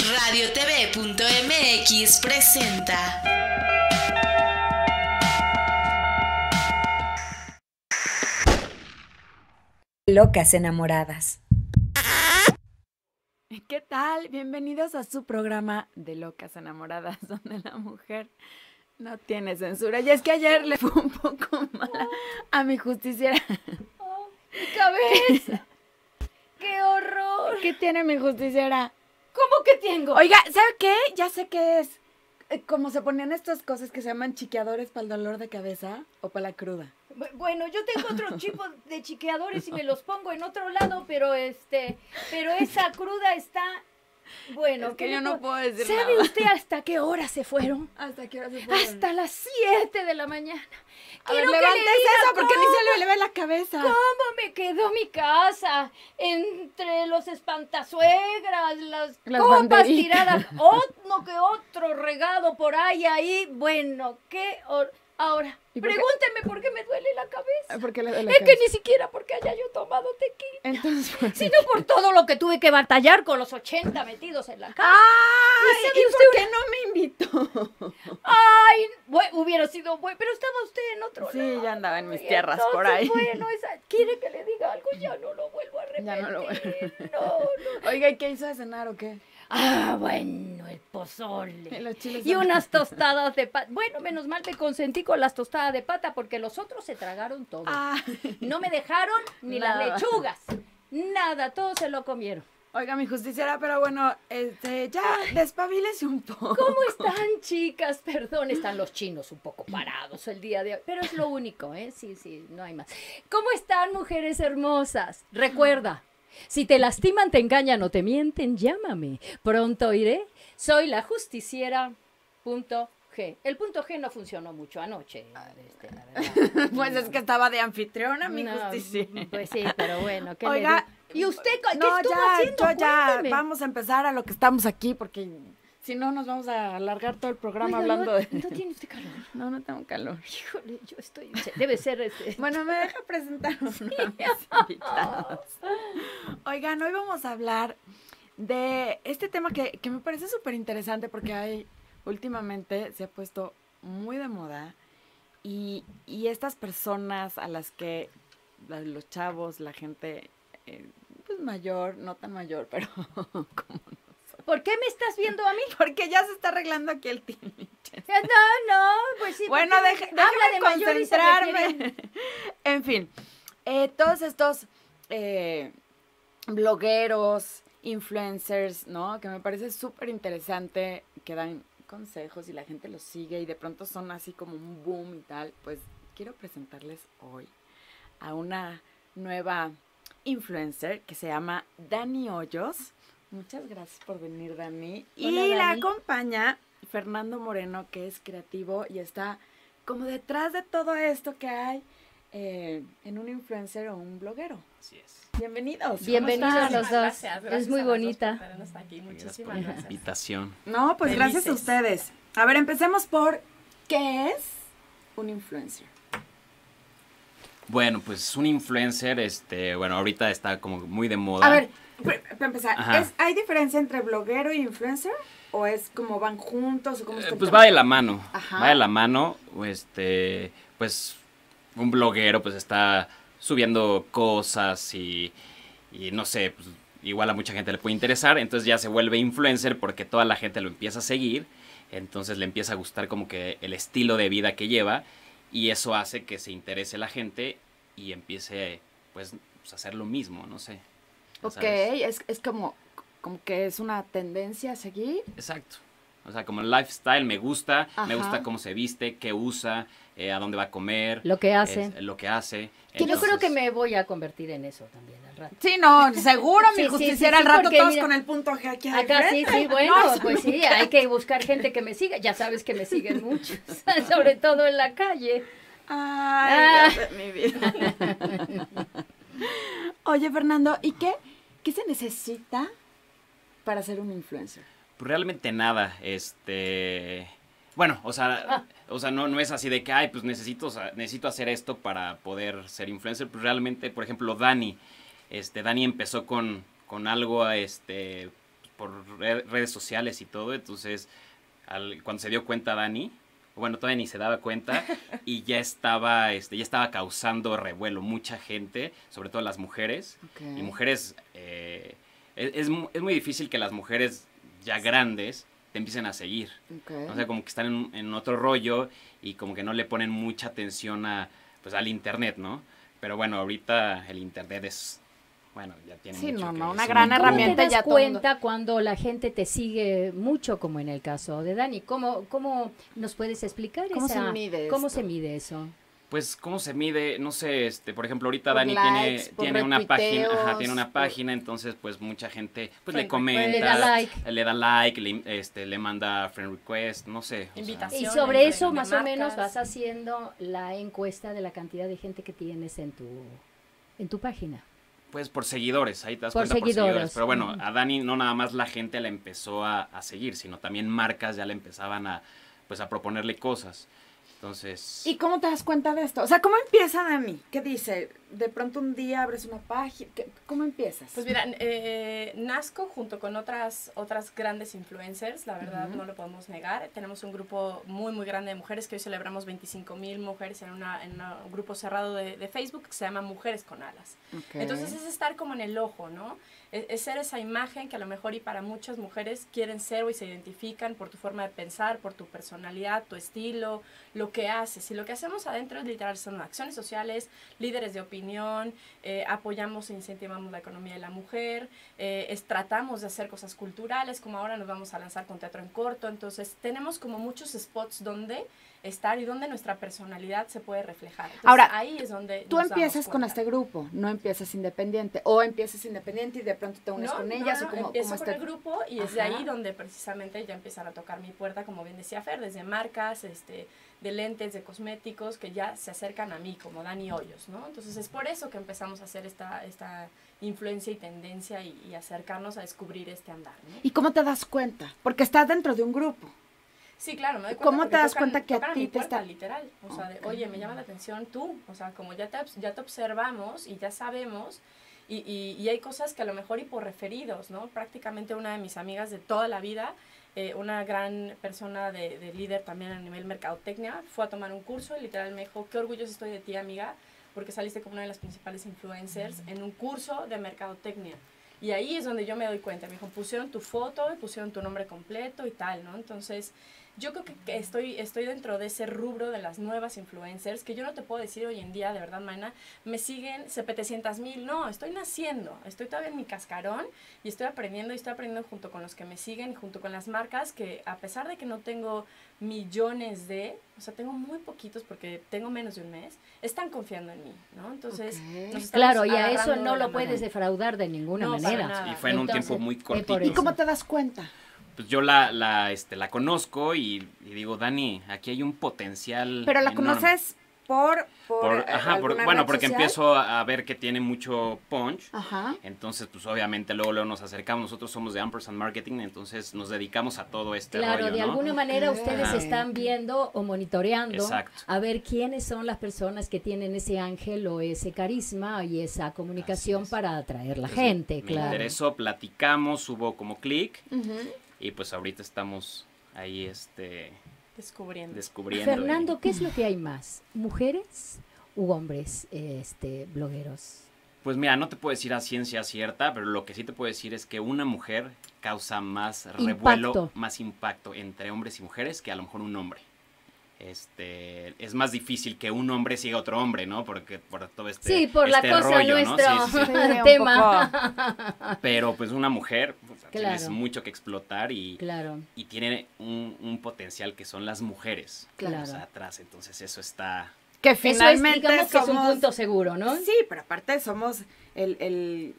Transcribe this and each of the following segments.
RadioTV.mx presenta Locas Enamoradas. ¿Qué tal? Bienvenidos a su programa de Locas Enamoradas, donde la mujer no tiene censura. Y es que ayer le fue un poco mala a mi justiciera. Oh, ¡mi cabeza! ¡Qué horror! ¿Qué tiene mi justiciera? ¿Cómo que tengo? Oiga, ¿sabe qué? Ya sé qué es. Como se ponían estas cosas que se llaman chiqueadores para el dolor de cabeza o para la cruda. Bueno, yo tengo otro tipo de chiqueadores y me los pongo en otro lado, pero esa cruda está... Bueno, es que yo no puedo decir ¿sabe nada. usted hasta qué hora se fueron? ¿Hasta qué hora se fueron? Hasta las 7 de la mañana. A ver, Quiero que le levántese diga eso porque ni se le ve la cabeza. ¿Cómo me quedó mi casa? Entre los espantasuegras, las copas banderitas. tiradas, uno que otro regado por ahí. Bueno, ahora, ¿Y por qué? pregúnteme por qué me duele la cabeza. ¿Por qué le duele la Es que cabeza? ni siquiera porque haya yo tomado tequila, Entonces, ¿por qué? sino por todo lo que tuve que batallar con los 80 metidos en la casa. ¡Ay! sabe ¿Y usted por qué no me invitó? Ay, hubiera sido bueno, pero estaba usted en otro Sí, lado. ya andaba en mis Y tierras por ahí. Bueno, ¿quiere que le diga algo? Ya no lo vuelvo a repetir. Ya no lo No. Oiga, ¿y qué hizo de cenar o qué? Bueno, el Y pozole. los chiles Y unas tostadas de pata. Bueno, menos mal me consentí con las tostadas de pata porque los otros se tragaron todo. No me dejaron ni Nada. las lechugas. Nada, todo se lo comieron. Oiga, mi justiciera, pero bueno, ya despabilese un poco. ¿Cómo están, chicas? Perdón, están los chinos un poco parados el día de hoy, pero es lo único, ¿eh? Sí, no hay más. ¿Cómo están, mujeres hermosas? Recuerda, si te lastiman, te engañan o te mienten, llámame. Pronto iré. Soy la justiciera. G. El punto G no funcionó mucho anoche, la verdad. Pues es que estaba de anfitriona, mi No, justiciera. Pues sí, pero bueno, ¿qué Oiga, le digo? ¿Y usted qué No, estuvo ya, haciendo? yo ya, Cuénteme. vamos a empezar a lo que estamos aquí, porque si no nos vamos a alargar todo el programa Oiga, hablando ¿no, de... ¿no tiene usted calor? No, no tengo calor. Híjole, yo estoy... Debe ser Bueno, me deja presentar a mis invitados. Oigan, hoy vamos a hablar de este tema que me parece súper interesante porque últimamente se ha puesto muy de moda y estas personas a las que los chavos, la gente pues mayor, no tan mayor, pero como ¿Por qué me estás viendo a mí? porque ya se está arreglando aquí el tiniche. No, pues sí. Bueno, porque déjame habla de mayor y se concentrarme. refiere- En fin, todos estos blogueros, influencers, ¿no? Que me parece súper interesante, que dan consejos y la gente los sigue y de pronto son así como un boom y tal. Pues quiero presentarles hoy a una nueva influencer que se llama Dani Hoyos. Muchas gracias por venir, Dani. Hola, Y la Dani. acompaña Fernando Moreno, que es creativo y está como detrás de todo esto que hay en un influencer o un bloguero. Así es. Bienvenidos. Bienvenidos ¿Cómo están? los dos. Gracias Es muy a los dos bonita. por tenernos aquí. Pues Muchísimas por la gracias. Invitación. No, pues gracias a Felices. ustedes. A ver, empecemos por ¿qué es un influencer? Bueno, pues un influencer, bueno, ahorita está como muy de moda. A ver, para empezar, Ajá. ¿hay diferencia entre bloguero y influencer? ¿O es como van juntos? ¿O cómo está el Pues tema? va de la mano. Ajá. Va de la mano, pues un bloguero pues está subiendo cosas y no sé, pues igual a mucha gente le puede interesar, entonces ya se vuelve influencer porque toda la gente lo empieza a seguir, entonces le empieza a gustar como que el estilo de vida que lleva y eso hace que se interese la gente y empiece pues a hacer lo mismo, no sé. ya Ok, sabes. es como que es una tendencia a seguir. Exacto. O sea, como el lifestyle me gusta Ajá. cómo se viste, qué usa, a dónde va a comer. Lo que hace. Lo que hace. Que yo creo que Entonces, me voy a convertir en eso también al rato. Sí, no, seguro, Sí, mi sí, justiciera sí, al rato porque todos mira, con el punto G aquí. Acá sí, enfrente. bueno, No, eso pues sí, nunca. hay que buscar gente que me siga. Ya sabes que me siguen muchos, sobre todo en la calle. Ay, Dios de mi vida. Oye, Fernando, ¿y qué se necesita para ser un influencer? pues, realmente nada, bueno, o sea, no es así de que, ay, pues necesito hacer esto para poder ser influencer, pues realmente, por ejemplo, Dani empezó con algo, redes sociales y todo, entonces cuando se dio cuenta Dani, bueno, todavía ni se daba cuenta y ya estaba causando revuelo, mucha gente, sobre todo las mujeres, y mujeres, es muy difícil que las mujeres ya grandes te empiecen a seguir, o sea, como que están en otro rollo y como que no le ponen mucha atención al internet, ¿no? Pero bueno, ahorita el internet es... Bueno, ya tiene mucho que una gran herramienta. ¿Cómo te das cuenta cuando la gente te sigue mucho, como en el caso de Dani? ¿Cómo nos puedes explicar ¿Cómo se mide ¿Cómo esto? se mide eso? Pues, ¿cómo se mide? No sé, por ejemplo, ahorita Por Dani likes, tiene una página, retuiteos, tiene una página, entonces, pues, mucha gente, pues, le Friend comenta, request. le da like, le manda friend request, no sé. Invitación. Y sobre eso, de más o menos, marcas. vas haciendo la encuesta de la cantidad de gente que tienes en tu página. Pues por seguidores, ahí te das Por cuenta seguidores. por seguidores. Pero bueno, a Dani no nada más la gente la empezó a seguir, sino también marcas ya le empezaban a proponerle cosas. Entonces... ¿Y cómo te das cuenta de esto? O sea, ¿cómo empieza Dani? ¿Qué dice? De pronto un día abres una página. ¿Cómo empiezas? Pues mira, nazco junto con otras grandes influencers, la verdad no lo podemos negar. Tenemos un grupo muy, muy grande de mujeres que hoy celebramos 25,000 mujeres en un grupo cerrado de Facebook que se llama Mujeres con Alas. Entonces es estar como en el ojo, ¿no? Es ser esa imagen que a lo mejor y para muchas mujeres quieren ser o y se identifican por tu forma de pensar, por tu personalidad, tu estilo, lo que haces. Y lo que hacemos adentro es literal son acciones sociales, líderes de opinión, apoyamos e incentivamos la economía de la mujer, tratamos de hacer cosas culturales, como ahora nos vamos a lanzar con teatro en corto. Entonces tenemos como muchos spots donde estar y donde nuestra personalidad se puede reflejar. Entonces, ahora, ahí es donde tú nos empiezas damos con cuenta. este grupo, no empiezas independiente, o empiezas independiente y de pronto te unes con ellas, o como empiezo con el grupo y es de Ajá. ahí donde precisamente ya empiezan a tocar mi puerta, como bien decía Fer, desde marcas, de lentes, de cosméticos, que ya se acercan a mí, como Dani Hoyos, ¿no? Entonces es por eso que empezamos a hacer esta influencia y tendencia y acercarnos a descubrir este andar, ¿no? ¿Y cómo te das cuenta? Porque estás dentro de un grupo. Sí, claro, me doy cuenta. ¿Cómo porque te das cuenta que a tocan ti mi te puerta, está- literal, o sea, de, oye, me llama la atención tú, o sea, como ya te observamos y ya sabemos, y hay cosas que a lo mejor y por referidos, ¿no? Prácticamente una de mis amigas de toda la vida, una gran persona de líder también a nivel mercadotecnia, fue a tomar un curso y literal me dijo, qué orgulloso estoy de ti, amiga, porque saliste como una de las principales influencers en un curso de mercadotecnia. Y ahí es donde yo me doy cuenta. Me dijo, pusieron tu foto, pusieron tu nombre completo y tal, ¿no? Entonces, yo creo que estoy dentro de ese rubro de las nuevas influencers, que yo no te puedo decir hoy en día, de verdad, Mana, me siguen 700,000. No, estoy naciendo, estoy todavía en mi cascarón y estoy aprendiendo junto con los que me siguen, junto con las marcas, que a pesar de que no tengo millones o sea, tengo muy poquitos porque tengo menos de un mes, están confiando en mí, ¿no? Entonces, nos estamos Claro, y a eso agarrando no de la lo puedes mano. defraudar de ninguna No, para manera. nada. Y fue en un Entonces, tiempo muy por cortito. ¿Y eso. cómo te das cuenta? Pues yo la conozco y digo, Dani, aquí hay un potencial Pero la enorme. conoces alguna Bueno, red porque social? empiezo a ver que tiene mucho punch. Ajá. Entonces, pues obviamente luego nos acercamos. Nosotros somos de Ampersand Marketing, entonces nos dedicamos a todo este Claro, rollo, de ¿no? alguna manera Ok. ustedes Ajá. están viendo o monitoreando Exacto. a ver quiénes son las personas que tienen ese ángel o ese carisma y esa comunicación Así es. para atraer la Entonces, gente, Me claro. interesó, platicamos, hubo como clic Ujú. y pues ahorita estamos ahí Descubriendo. descubriendo. Fernando, ¿qué es lo que hay más? ¿Mujeres u hombres blogueros? Pues mira, no te puedo decir a ciencia cierta, pero lo que sí te puedo decir es que una mujer causa más revuelo, Impacto. más impacto entre hombres y mujeres que a lo mejor un hombre. Es más difícil que un hombre siga a otro hombre, ¿no? Porque por todo Sí, por este la cosa rollo, ¿no? nuestro Sí, sí, sí. Sí, un tema. Pero pues una mujer, pues, Claro. tienes mucho que explotar y Claro, tiene un potencial que son las mujeres. Claro. O sea, atrás, entonces eso está... Que eso es, finalmente digamos que es un somos... punto seguro, ¿no? Sí, pero aparte somos el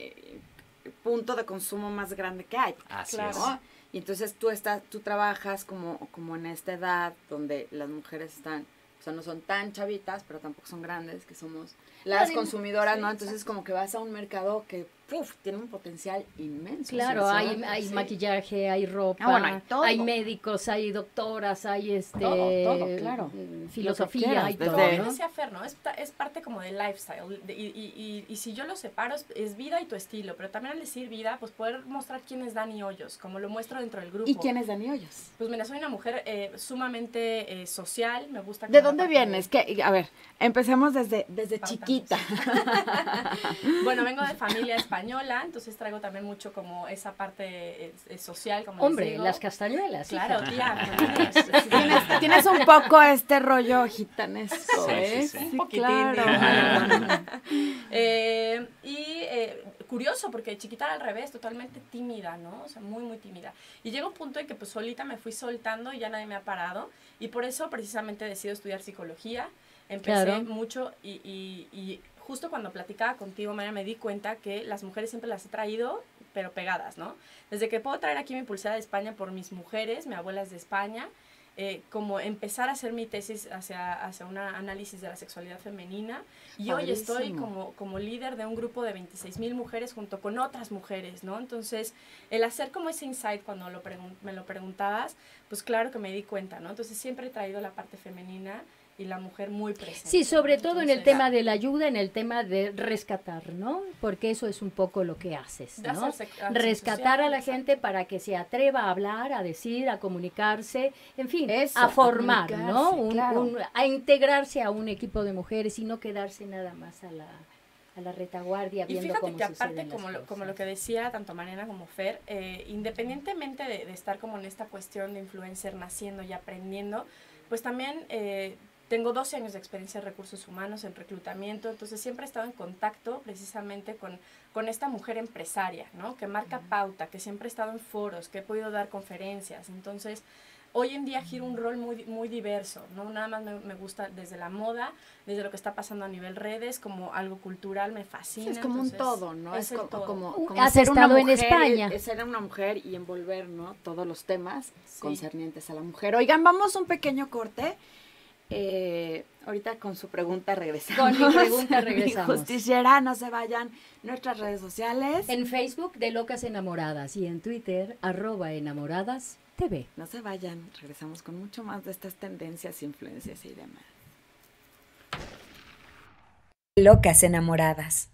punto de consumo más grande que hay. Así Claro. es. ¿No? Y entonces tú trabajas como en esta edad donde las mujeres están, o sea, no son tan chavitas, pero tampoco son grandes, que somos las No, consumidoras, sí, ¿no? Entonces como que vas a un mercado que tiene un potencial inmenso. Claro, Sí, hay sí. maquillaje, hay ropa, Bueno, hay todo. hay médicos, hay doctoras, hay Todo, claro. filosofía, Lo que hay quieras, todo, desde- ¿no? Como decía Fer, ¿no? Es parte como del lifestyle. Y si yo lo separo, es vida y tu estilo. Pero también al decir vida, pues poder mostrar quién es Dani Hoyos, como lo muestro dentro del grupo. ¿Y quién es Dani Hoyos? Pues mira, soy una mujer sumamente social, me gusta... ¿De como la dónde parte vienes? A ver, empecemos desde Pautamos. chiquita. Bueno, vengo de familia española, entonces traigo también mucho como esa parte social, como les Hombre, digo. las castañuelas. Claro, hija. tía. Tienes un poco este rollo gitanesco, Sí, ¿eh? sí, sí. Un poquitín, claro. Curioso, porque de chiquita era al revés, totalmente tímida, ¿no? O sea, muy, muy tímida. Y llega un punto en que pues solita me fui soltando y ya nadie me ha parado. Y por eso precisamente decido estudiar psicología. Empecé Claro. mucho y justo cuando platicaba contigo, María, me di cuenta que las mujeres siempre las he traído, pero pegadas, ¿no? Desde que puedo traer aquí mi pulsera de España por mis mujeres, mi abuela es de España, como empezar a hacer mi tesis hacia un análisis de la sexualidad femenina. Y hoy estoy como líder de un grupo de 26,000 mujeres junto con otras mujeres, ¿no? Entonces, el hacer como ese insight cuando me lo preguntabas, pues claro que me di cuenta, ¿no? Entonces, siempre he traído la parte femenina y la mujer muy presente. Sí, sobre ¿no? todo en el Entonces, tema de la ayuda, en el tema de rescatar, ¿no? Porque eso es un poco lo que haces, de ¿no? hacer acción Rescatar a la social, gente para que se atreva a hablar, a decir, a comunicarse, en fin, Eso, a a formar, ¿no? comunicarse, claro. A integrarse a un equipo de mujeres y no quedarse nada más a la retaguardia Y viendo fíjate cómo que suceden aparte, las como lo cosas. que decía tanto Mariana como Fer, independientemente de estar como en esta cuestión de influencer naciendo y aprendiendo, pues también tengo 12 años de experiencia en recursos humanos, en reclutamiento, entonces siempre he estado en contacto precisamente con esta mujer empresaria, ¿no? Que marca pauta, que siempre he estado en foros, que he podido dar conferencias, entonces... Hoy en día giro un rol muy, muy diverso, ¿no? Nada más me gusta desde la moda, desde lo que está pasando a nivel redes, como algo cultural, me fascina. Sí, es como entonces, un todo, ¿no? Es el todo. como Has ser una estado en mujer, España. Ser una mujer y envolver, ¿no? Todos los temas Sí. concernientes a la mujer. Oigan, vamos a un pequeño corte. Ahorita con su pregunta regresamos. Con mi pregunta regresamos. Mi justiciera, no se vayan. Nuestras redes sociales. En Facebook, de Locas Enamoradas, y en Twitter, @enamoradas.tv. No se vayan. Regresamos con mucho más de estas tendencias, influencias y demás. Locas enamoradas.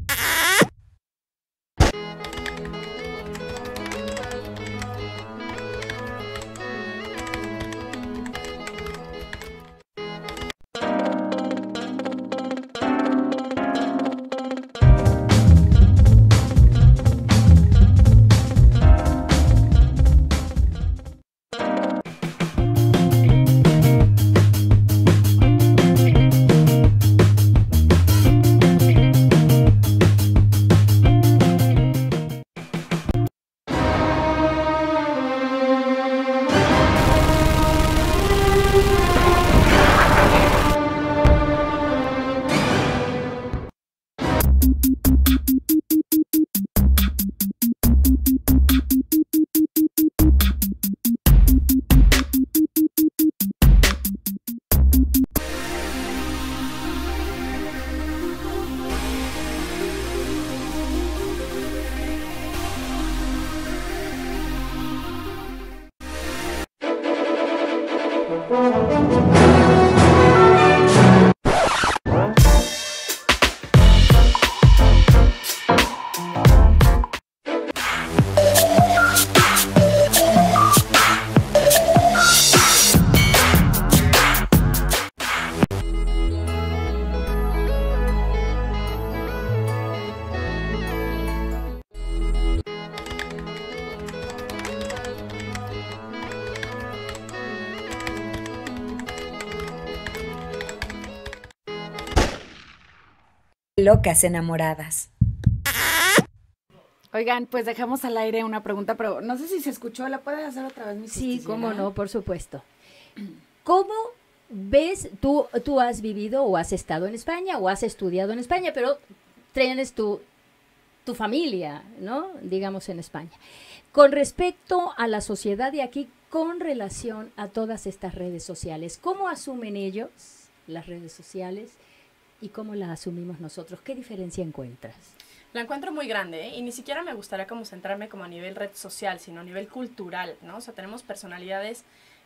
Locas enamoradas. Oigan, pues dejamos al aire una pregunta, pero no sé si se escuchó. ¿La puedes hacer otra vez, mi Sí, justiciera? cómo no, por supuesto. ¿Cómo ves, tú has vivido o has estado en España o has estudiado en España, pero tienes tu familia, ¿no? Digamos en España. Con respecto a la sociedad de aquí, con relación a todas estas redes sociales, ¿cómo asumen ellos las redes sociales y cómo las asumimos nosotros? ¿Qué diferencia encuentras? La encuentro muy grande, ¿eh? Y ni siquiera me gustaría como centrarme como a nivel red social, sino a nivel cultural, ¿no? O sea, tenemos personalidades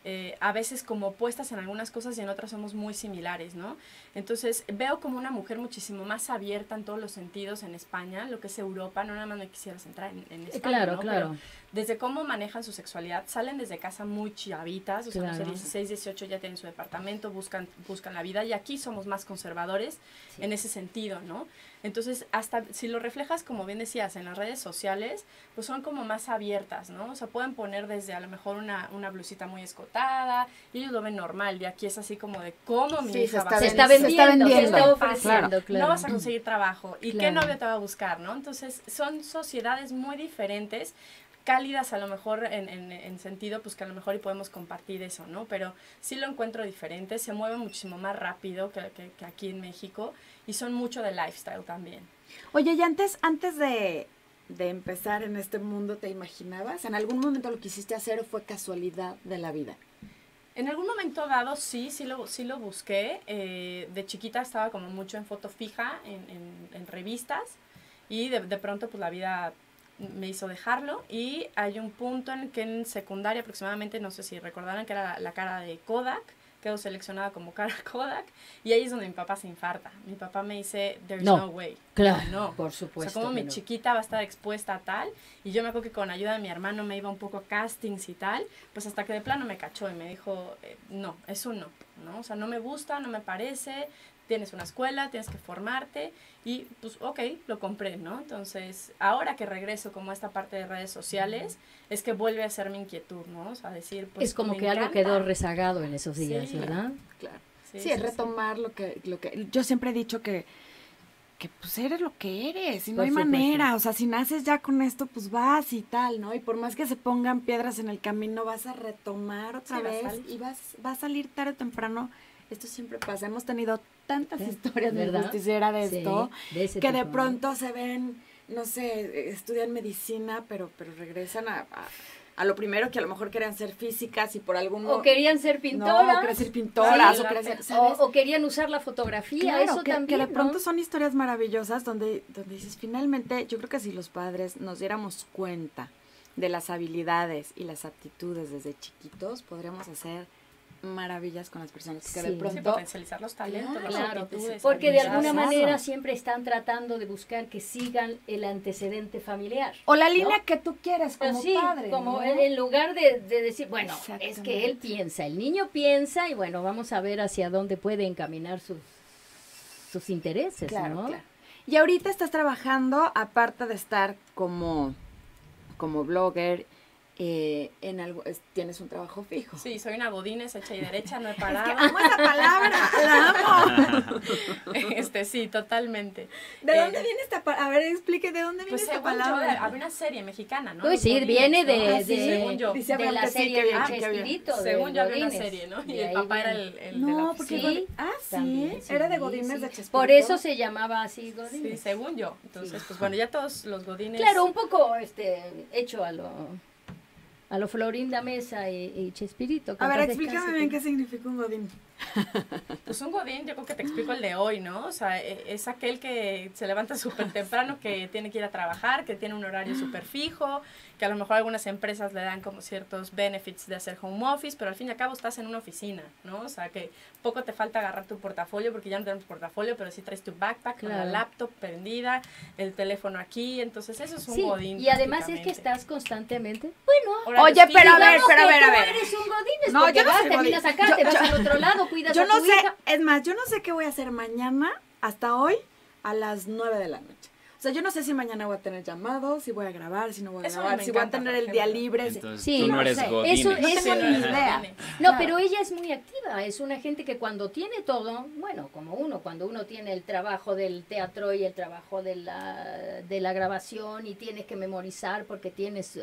a veces como opuestas en algunas cosas y en otras somos muy similares, ¿no? Entonces veo como una mujer muchísimo más abierta en todos los sentidos en España, lo que es Europa, no nada más me quisiera centrar en España, Claro, ¿no? claro. Pero desde cómo manejan su sexualidad, salen desde casa muy chavitas, o sea, no sé, Claro. 16, 18 ya tienen su departamento, buscan la vida, y aquí somos más conservadores en ese sentido, ¿no? Entonces, hasta si lo reflejas, como bien decías, en las redes sociales, pues son como más abiertas, ¿no? O sea, pueden poner desde a lo mejor una blusita muy escotada, y ellos lo ven normal, y aquí es así como de cómo mi Sí, hija va a Se ser está se está vendiendo, se vendiendo. está ofreciendo, claro. no vas a conseguir trabajo. ¿Y qué Claro. novio te va a buscar, no? Entonces, son sociedades muy diferentes, cálidas a lo mejor en sentido, pues que a lo mejor y podemos compartir eso, ¿no? Pero sí lo encuentro diferente, se mueve muchísimo más rápido que aquí en México, y son mucho de lifestyle también. Oye, y antes de empezar en este mundo, ¿te imaginabas? ¿En algún momento lo quisiste hacer o fue casualidad de la vida? En algún momento dado sí lo busqué. De chiquita estaba como mucho en foto fija, en revistas, y de pronto pues la vida me hizo dejarlo, y hay un punto en que en secundaria aproximadamente, no sé si recordarán que era la cara de Kodak, quedó seleccionada como cara Kodak, y ahí es donde mi papá se infarta. Mi papá me dice, there's No. no way. Claro, No. por O supuesto. sea, como que mi no. chiquita va a estar expuesta a tal, y yo me acuerdo que con ayuda de mi hermano me iba un poco a castings y tal, pues hasta que de plano me cachó y me dijo, no, eso no, ¿no? O sea, no me gusta, no me parece, tienes una escuela, tienes que formarte, y pues ok, lo compré, ¿no? Entonces, ahora que regreso como a esta parte de redes sociales, es que vuelve a ser mi inquietud, ¿no? O sea, decir, pues Es como me que algo encanta. quedó rezagado en esos días, Sí. ¿verdad? Claro. Sí, Sí, es retomar lo que yo siempre he dicho que pues eres lo que eres, y no Por hay supuesto. manera, o sea, si naces ya con esto, pues vas y tal, ¿no? Y por más que se pongan piedras en el camino, vas a retomar otra Sí, va a vez salir. y va a salir tarde o temprano. Esto siempre pasa, hemos tenido tantas Sí, historias de ¿verdad? justiciera de Sí, esto, de ese que de tipo, ¿no? pronto se ven, no sé, estudian medicina, pero regresan a lo primero que a lo mejor querían ser físicas y por algún O querían ser no, pintoras. querían ser pintoras, Sí, o querían ser, o, ¿sabes? o querían usar la fotografía, Claro, eso que también, de pronto ¿no? son historias maravillosas donde dices, finalmente, yo creo que si los padres nos diéramos cuenta de las habilidades y las aptitudes desde chiquitos, podríamos hacer maravillas con las personas que Sí. de Sí, pronto... potencializar los talentos, las Claro, aptitudes, porque de habilidades. alguna Claro. manera siempre están tratando de buscar que sigan el antecedente familiar. O la línea ¿no? que tú quieras como Así, padre, como ¿no? en lugar de decir, bueno, es que Exactamente. él piensa, el niño piensa, y bueno, vamos a ver hacia dónde puede encaminar sus intereses, Claro, ¿no? claro. Y ahorita estás trabajando, aparte de estar como blogger, en algo, tienes un trabajo fijo. Sí, soy una godines hecha y derecha, no he parado. Amo esa palabra, la amo. Sí, totalmente. ¿De Eh, dónde viene esta palabra? A ver, explique, ¿de dónde viene Pues esta según yo, palabra? había una serie mexicana, ¿no? Uy, Los sí, Godines, viene ¿no? de, Ah, sí, según yo. Dice de la Abraham que sí, serie que de bien, que bien. Chespirito. de Según yo había una Godínez. serie, ¿no? De Y el ahí papá era viene. el de No, la porque... oficina. sí, También, sí, era de Godínez sí. de Chespirito. Por eso se llamaba así Godínez. Sí, según yo. Ences, Sí. pues bueno, ya todos los godines... Claro, un poco hecho a lo Florinda Mesa y Chespirito. que A en ver, paz explícame descanse, bien que- qué significa un godín. Pues un godín, yo creo que te explico el de hoy, ¿no? O sea, es aquel que se levanta súper temprano, que tiene que ir a trabajar, que tiene un horario súper fijo, que a lo mejor algunas empresas le dan como ciertos benefits de hacer home office, pero al fin y al cabo estás en una oficina, ¿no? O sea, que poco te falta agarrar tu portafolio, porque ya no tenemos portafolio, pero sí traes tu backpack con la Claro. laptop prendida, el teléfono aquí, entonces eso es un Sí, godín. y además es que prácticamente. estás constantemente, bueno, Horarios Oye, pero a ver, digamos pero a que ver, a tú ver. eres un godín, No, porque yo no vas, soy terminas godín. acá, te vas Yo- al otro lado, cuidas Yo a no tu sé, hija. es más, yo no sé qué voy a hacer mañana, hasta hoy, a las 9 de la noche. O sea, yo no sé si mañana voy a tener llamados, si voy a grabar, si no voy a Eso grabar, me si voy a encanta, tener por el día ejemplo. libre. Entonces Sí, tú no no eres sé. godines. Eso- No tengo Sí, ni idea. godines. No, Claro. pero ella es muy activa, es una gente que cuando tiene todo, bueno, como cuando uno tiene el trabajo del teatro y el trabajo de la grabación y tienes que memorizar porque tienes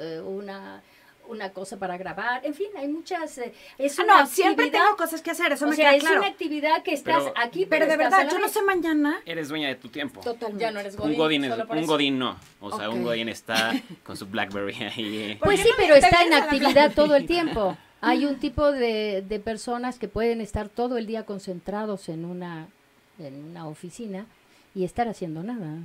una cosa para grabar, en fin, hay muchas... es Ah, una no, siempre actividad- tengo cosas que hacer, eso o me sea, queda es claro. una actividad que estás Pero- aquí, Pero de estás verdad, a la yo no vez. sé mañana. Eres dueña de tu tiempo. Totalmente. Ya no eres godín, Un godín, solo por un eso. godín no. O sea, un Ok. godín está con su Blackberry ahí. ¿Por Pues qué sí, no pero te está en vienes a la actividad todo el tiempo. Hay un tipo de personas que pueden estar todo el día concentrados en una oficina y estar haciendo nada.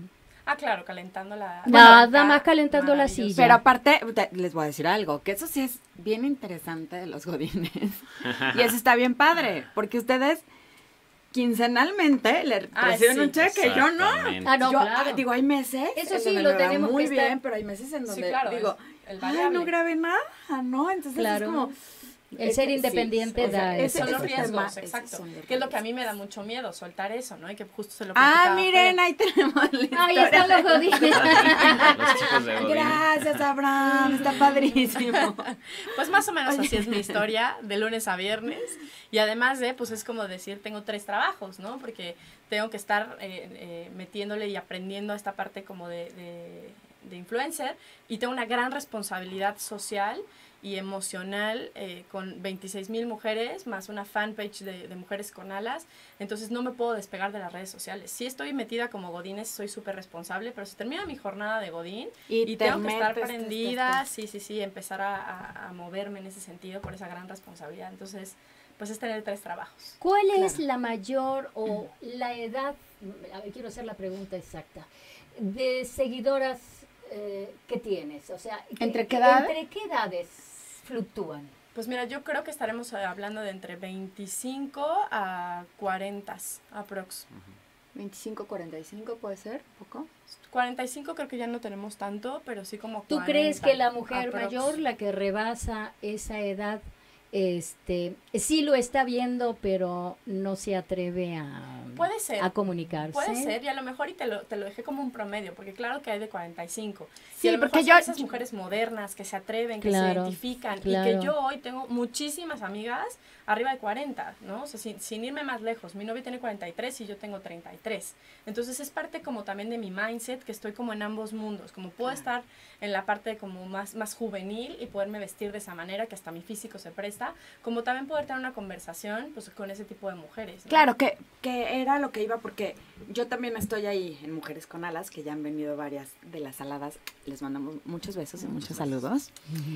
Ah, claro, calentando la... Nada banca, más calentando la maravilloso. silla. Pero aparte, les voy a decir algo, que eso sí es bien interesante de los godines. Y eso está bien padre, porque ustedes quincenalmente le reciben sí. un cheque, yo no. Exactamente. Ah, no, Yo, claro. digo, hay meses Eso en sí, donde lo me va tenemos muy que estar- bien, pero hay meses en donde claro, digo, es el ay, variable. no grabé nada, ¿no? Entonces Claro. es como... El ser independiente da ese- Son los ese riesgos, tema- esos exacto. son los Que es lo que a riesgos. mí me da mucho miedo, soltar eso, ¿no? Y que justo se lo Ah, platicaba miren, Fer. ahí tenemos la Ahí historia están los godines. Los chicos de Godín. Gracias, Abraham, está padrísimo. Pues más o menos así es mi historia, de lunes a viernes. Y además de, pues es como decir, tengo 3 trabajos, ¿no? Porque tengo que estar metiéndole y aprendiendo a esta parte como de influencer. Y tengo una gran responsabilidad social y emocional con 26,000 mujeres, más una fanpage de Mujeres con Alas. Entonces no me puedo despegar de las redes sociales. Sí estoy metida como godines, soy súper responsable, pero si termina mi jornada de godín y tengo que estar prendida, sí, empezar a moverme en ese sentido por esa gran responsabilidad. Entonces, pues es tener 3 trabajos. ¿Cuál es Claro. la mayor o la edad, a ver, quiero hacer la pregunta exacta, de seguidoras que tienes? O sea, ¿Entre qué edad? ¿Entre qué edades fluctúan? Pues mira, yo creo que estaremos hablando de entre 25 a 40 aprox. 25, 45 puede ser, poco. 45 creo que ya no tenemos tanto, pero sí como 40. ¿Tú crees que la mujer aprox. mayor, la que rebasa esa edad, sí lo está viendo, pero no se atreve Puede ser. a comunicarse? Puede ser, y a lo mejor y te lo dejé como un promedio, porque claro que hay de 45. Sí, y a lo porque mejor son esas mujeres modernas que se atreven, que Claro, se identifican, claro. y que yo hoy tengo muchísimas amigas arriba de 40, ¿no? O sea, sin irme más lejos. Mi novio tiene 43 y yo tengo 33. Entonces es parte como también de mi mindset, que estoy como en ambos mundos, como puedo estar en la parte como más juvenil y poderme vestir de esa manera, que hasta mi físico se presta, como también poder tener una conversación pues con ese tipo de mujeres, ¿no? Claro, que era lo que iba, porque yo también estoy ahí en Mujeres con Alas, que ya han venido varias de las aladas. Les mandamos muchos besos y muchos saludos.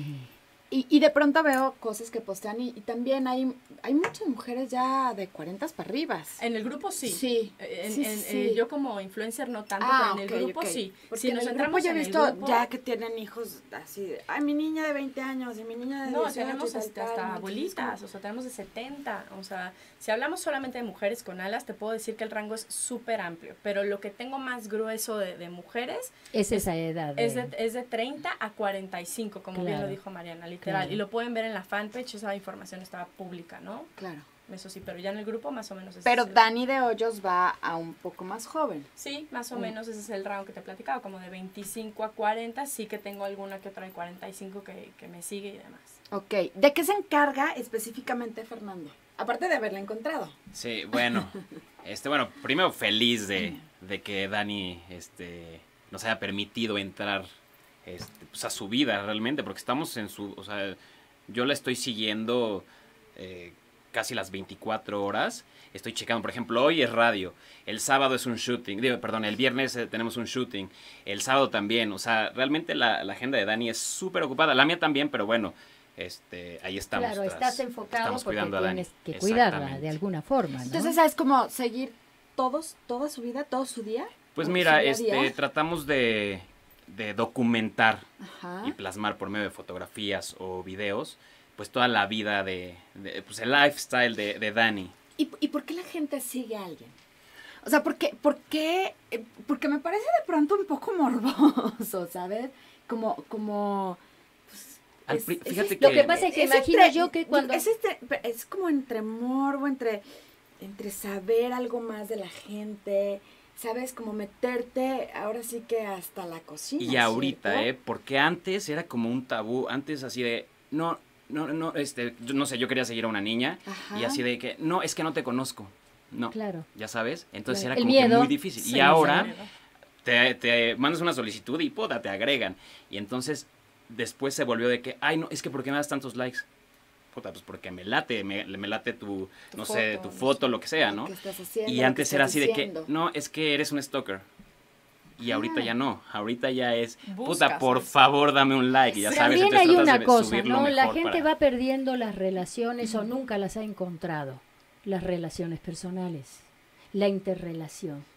Y de pronto veo cosas que postean y también hay muchas mujeres ya de 40 para arriba. En el grupo sí. Sí, sí. Yo como influencer no tanto, Ah, pero en el grupo ok. sí. Porque Si en nos el grupo entramos yo he en el visto grupo, ya que tienen hijos así de, ay, mi niña de 20 años y mi niña de 18 no, tenemos y tal, hasta tal, entonces abuelitas, como- o sea, tenemos de 70, o sea, si hablamos solamente de mujeres con alas, te puedo decir que el rango es súper amplio, pero lo que tengo más grueso de mujeres Es esa edad. es de 30 a 45, como bien Claro. lo dijo Mariana, literal, Claro. y lo pueden ver en la fanpage, esa información estaba pública, ¿no? Claro. Eso sí, pero ya en el grupo más o menos es Pero ese- Dani de Hoyos va a un poco más joven. Sí, más o menos ese es el rango que te he platicado, como de 25 a 40, sí que tengo alguna que otra de 45 que me sigue y demás. Ok, ¿de qué se encarga específicamente Fernando? Aparte de haberla encontrado. Sí, bueno, bueno, primero feliz de que Dani, nos haya permitido entrar, pues a su vida realmente, porque estamos en o sea, yo la estoy siguiendo casi las 24 horas, estoy checando, por ejemplo, hoy es radio, el sábado es un shooting, el viernes tenemos un shooting, el sábado también, o sea, realmente la agenda de Dani es súper ocupada, la mía también, pero bueno, ahí estamos. Claro, estás enfocado estamos porque cuidando a Dani. tienes que cuidarla Exactamente. de alguna forma, ¿no? Entonces, ¿sabes cómo seguir toda su vida, todo su día? Pues ¿O mira, su día a día? tratamos de documentar Ajá. y plasmar por medio de fotografías o videos, pues toda la vida pues el lifestyle de Dani. ¿Y por qué la gente sigue a alguien? O sea, porque me parece de pronto un poco morboso, ¿sabes? Como pues, Fíjate Lo que pasa es que imagino yo que cuando... es como entre morbo, entre saber algo más de la gente, ¿sabes? Como meterte ahora sí que hasta la cocina. Y ahorita, ¿cierto? porque antes era como un tabú, antes así de, no, yo no sé, yo quería seguir a una niña Ajá. y así de que, no, es que no te conozco, no, Claro. ya sabes, entonces Claro. era El como que miedo. muy difícil. Sí, Y ahora sí. te mandas una solicitud y puta, te agregan. Y entonces después se volvió de que, ay, no, es que ¿por qué me das tantos likes? Puta, pues porque me late tu no sé, tu foto, lo que sea, ¿no? Lo que estás haciendo, Y lo que antes era estás así de diciendo. que, no, es que eres un stalker. Y ahorita ya no, ahorita ya es, Buscas, puta, por ¿no? favor, dame un like, y ya sabes. También entonces hay tratas una de cosa, subir lo ¿no? La mejor gente para- va perdiendo las relaciones o nunca las ha encontrado, las relaciones personales, la interrelación.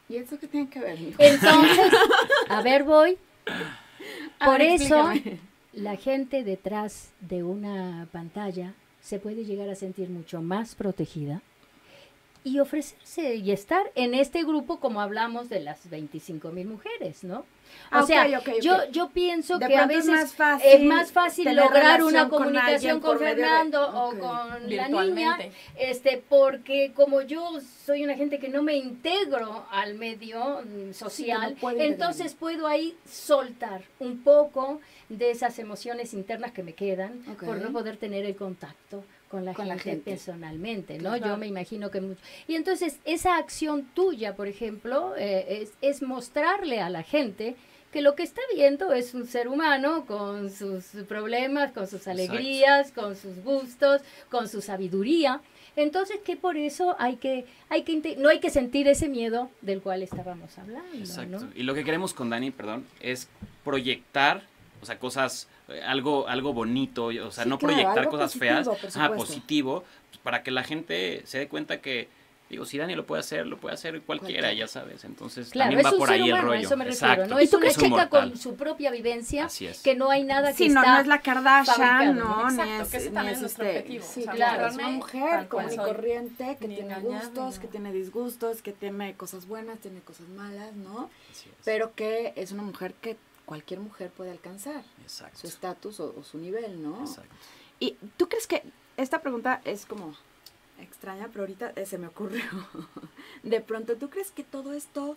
¿Y eso qué tiene que ver? Entonces, a ver, voy. Por eso, explícame. la gente detrás de una pantalla se puede llegar a sentir mucho más protegida y ofrecerse y estar en este grupo como hablamos de las 25,000 mujeres, ¿no? O sea, ok. yo pienso De que a pronto veces es es más fácil tener lograr una relación con comunicación alguien con por medio de- Fernando o Ok. con la niña, Virtualmente. porque como yo soy una gente que no me integro al medio social, Sí, que no puede entonces puedo ahí soltar un poco de esas emociones internas que me quedan Ok. por no poder tener el contacto con la gente personalmente, ¿no? Claro. Yo me imagino que mucho. Y entonces esa acción tuya, por ejemplo, es mostrarle a la gente que lo que está viendo es un ser humano con sus problemas, con sus alegrías, con sus gustos, con su sabiduría. Entonces que por eso no hay que sentir ese miedo del cual estábamos hablando, Exacto. ¿no? Y lo que queremos con Dani, perdón, es proyectar, o sea, cosas, algo bonito, o sea, Sí, no claro, proyectar algo cosas positivo, feas, por supuesto. positivo, pues, para que la gente se dé cuenta que, digo, si Dani lo puede hacer cualquiera, Cualquiera. ya sabes. Entonces, Claro, también es va un por ser ahí el humano, a rollo. eso me refiero, Exacto. ¿no? Es una Es un chica mortal. con su propia vivencia, Así es. que no hay nada que Sí, no, está no es la Kardashian, fabricado, ¿no? Exacto, ni es, que ese ni también es es nuestro objetivo. Sí, O sea, claro, es mostrarme una mujer tal cual común y soy. corriente que Ni tiene engañarme, gustos, no. que tiene disgustos, que tiene cosas buenas, tiene cosas malas, ¿no? Así es. Pero que es una mujer que cualquier mujer puede alcanzar, Exacto. su estatus o su nivel, ¿no? Exacto. ¿Y tú crees que esta pregunta es como extraña, pero ahorita se me ocurrió? De pronto, ¿tú crees que todo esto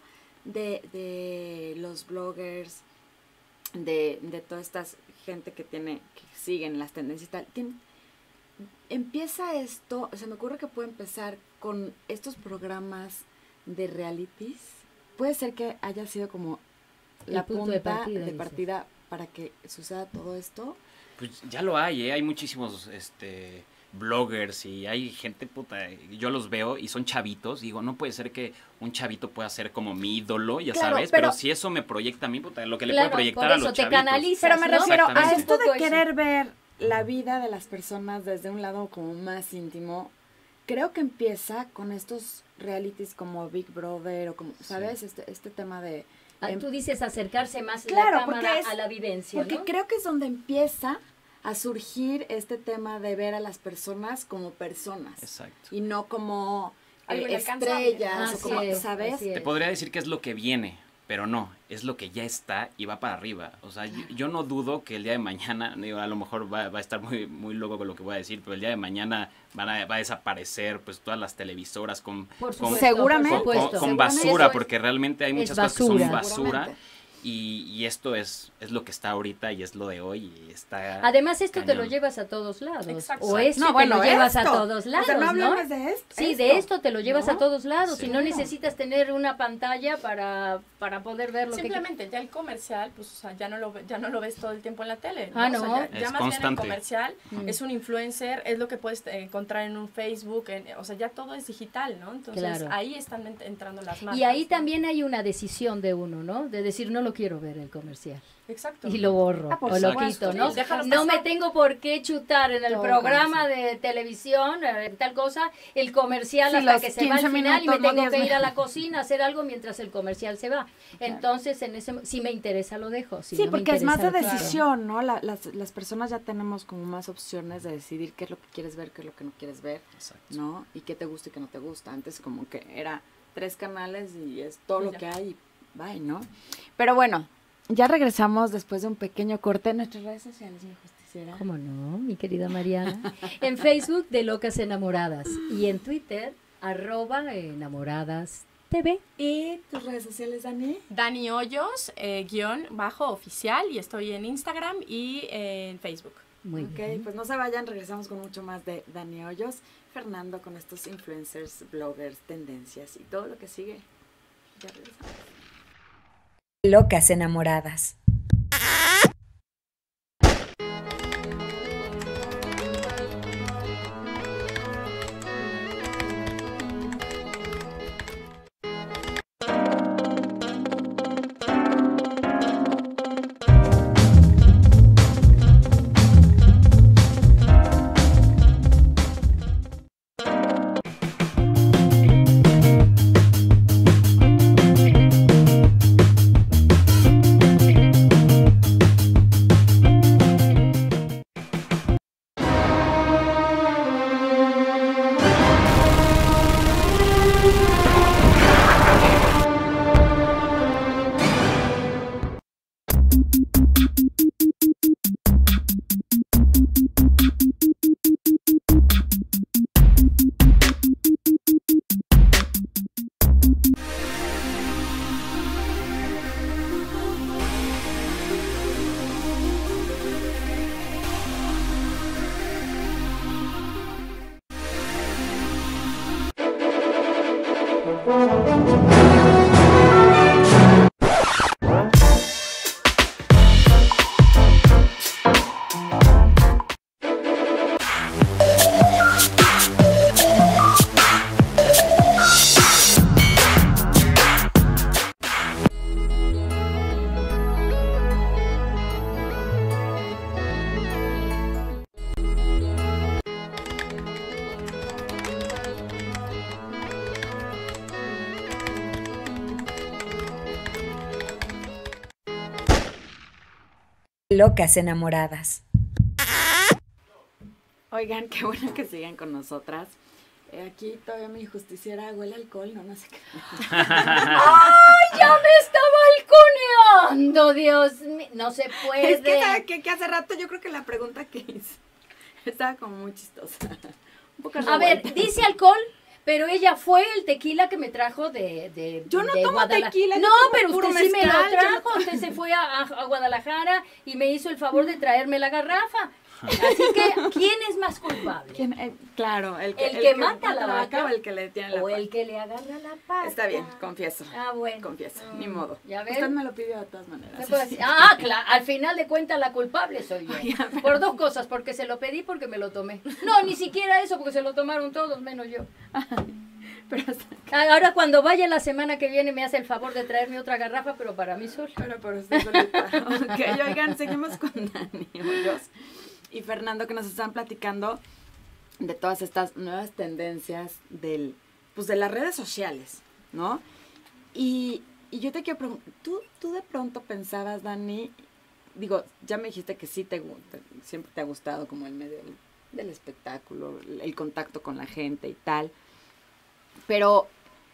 de los bloggers, de toda esta gente que siguen las tendencias y tal, empieza esto, se me ocurre que puede empezar con estos programas de realities? Puede ser que haya sido como El la punto punta de de dices. partida para que suceda todo esto. Pues ya lo hay, hay muchísimos bloggers y hay gente puta, yo los veo y son chavitos, digo, no puede ser que un chavito pueda ser como mi ídolo, ya Claro, sabes, pero si eso me proyecta a mí, puta, lo que le Claro, puede proyectar por a eso los te chavitos. canalizas, Pero me ¿no? refiero a Exactamente. esto Un poco de eso. querer ver la vida de las personas desde un lado como más íntimo. Creo que empieza con estos realities como Big Brother o como, ¿sabes? Este tema de... Tú dices acercarse más Claro, la cámara porque es- a la vivencia, Porque ¿no? creo que es donde empieza a surgir este tema de ver a las personas como personas Exacto. y no como Algo inalcanzable. estrellas o Así como, es, ¿sabes? así es. Te podría decir que es lo que viene, pero no, es lo que ya está y va para arriba. O sea, yo no dudo que el día de mañana, digo, a lo mejor va a estar muy, muy loco con lo que voy a decir, pero el día de mañana va a desaparecer pues todas las televisoras con, Por con, supuesto, Seguramente. por supuesto. con Seguramente basura, eso es- porque realmente hay es muchas cosas que son basura. basura. Seguramente. Y esto es lo que está ahorita y es lo de hoy y está... Además, esto te lo cañón. llevas a todos lados. Exacto. O este No, te bueno, lo llevas a esto. todos lados, O sea, no ¿no? hablamos de esto. Sí, de esto te lo llevas ¿no? a todos lados Sí. y no necesitas tener una pantalla para poder ver lo Simplemente ya el comercial, pues, o sea, ya no lo ves todo el tiempo en la tele. Ah, O sea, no. ya Es más bien el constante. comercial Mm. es un influencer, es lo que puedes encontrar en un Facebook, o sea, ya todo es digital, ¿no? Entonces Claro. ahí están entrando las marcas. Y ahí ¿no? también hay una decisión de uno, ¿no? De decir, no lo quiero ver el comercial. Exacto. Y lo borro Ah, por o lo supuesto. quito, ¿no? Sí, déjalo No me pasar. tengo por qué chutar en el Todo programa comercial. de televisión, tal cosa, el comercial Sí, hasta los que se va 15 al final y me minutos, no tengo 10 que ir a la minutos. cocina a hacer algo mientras el comercial se va. Entonces, si me interesa, lo dejo. Si Sí, no me porque es más de interesa, lo quito. decisión, ¿no? Las personas ya tenemos como más opciones de decidir qué es lo que quieres ver, qué es lo que no quieres ver, Exacto. ¿no? Y qué te gusta y qué no te gusta. Antes como que era 3 canales y es todo Y lo ya. que hay y bye, ¿no? Pero bueno, ya regresamos después de un pequeño corte en nuestras redes sociales, mi justiciera. ¿Cómo no, mi querida Mariana? En Facebook, de Locas Enamoradas. Y en Twitter, @enamoradas.tv. ¿Y tus redes sociales, Dani? Dani Hoyos, _oficial, y estoy en Instagram y en Facebook. Muy Ok, bien. pues no se vayan, regresamos con mucho más de Dani Hoyos, Fernando con estos influencers, bloggers, tendencias y todo lo que sigue. Ya regresamos. Locas enamoradas. Locas enamoradas. Oigan, qué bueno que sigan con nosotras. Aquí todavía mi justiciera huele a alcohol, no sé qué. ¡Ay, ya me estaba balconeando! Dios mío, no se puede. Es que, ¿sabe qué? Que hace rato yo creo que la pregunta que hice estaba como muy chistosa. Un poco A ver, revuelta. dice alcohol, pero ella fue el tequila que me trajo de Yo no de tomo tequila, yo No, tomo pero puro usted sí me lo mezcal, yo no trajo. Usted se fue a Guadalajara y me hizo el favor de traerme la garrafa. Así que, ¿quién es más culpable? ¿Quién? Claro, ¿El que mata la vaca o el que le tiene la ¿O pata. el que le agarra la pata? Está bien, confieso. Ah, bueno. Confieso, ni modo. ¿Ya ven? Usted me lo pidió de todas maneras. ¿Qué puedo decir? Ah, claro, al final de cuentas la culpable soy yo. Oiga, pero- Por dos cosas, porque se lo pedí, porque me lo tomé. No, ni siquiera eso, porque se lo tomaron todos, menos yo. Pero, Ahora cuando vaya la semana que viene me hace el favor de traerme otra garrafa, pero para mí sola. pero por usted solita. Ok, oigan, seguimos con Dani Hoyos y Fernando, que nos están platicando de todas estas nuevas tendencias pues de las redes sociales, ¿no? Y yo te quiero preguntar, ¿tú de pronto pensabas, Dani, digo, ya me dijiste que sí siempre te ha gustado como el medio del espectáculo, el contacto con la gente y tal, pero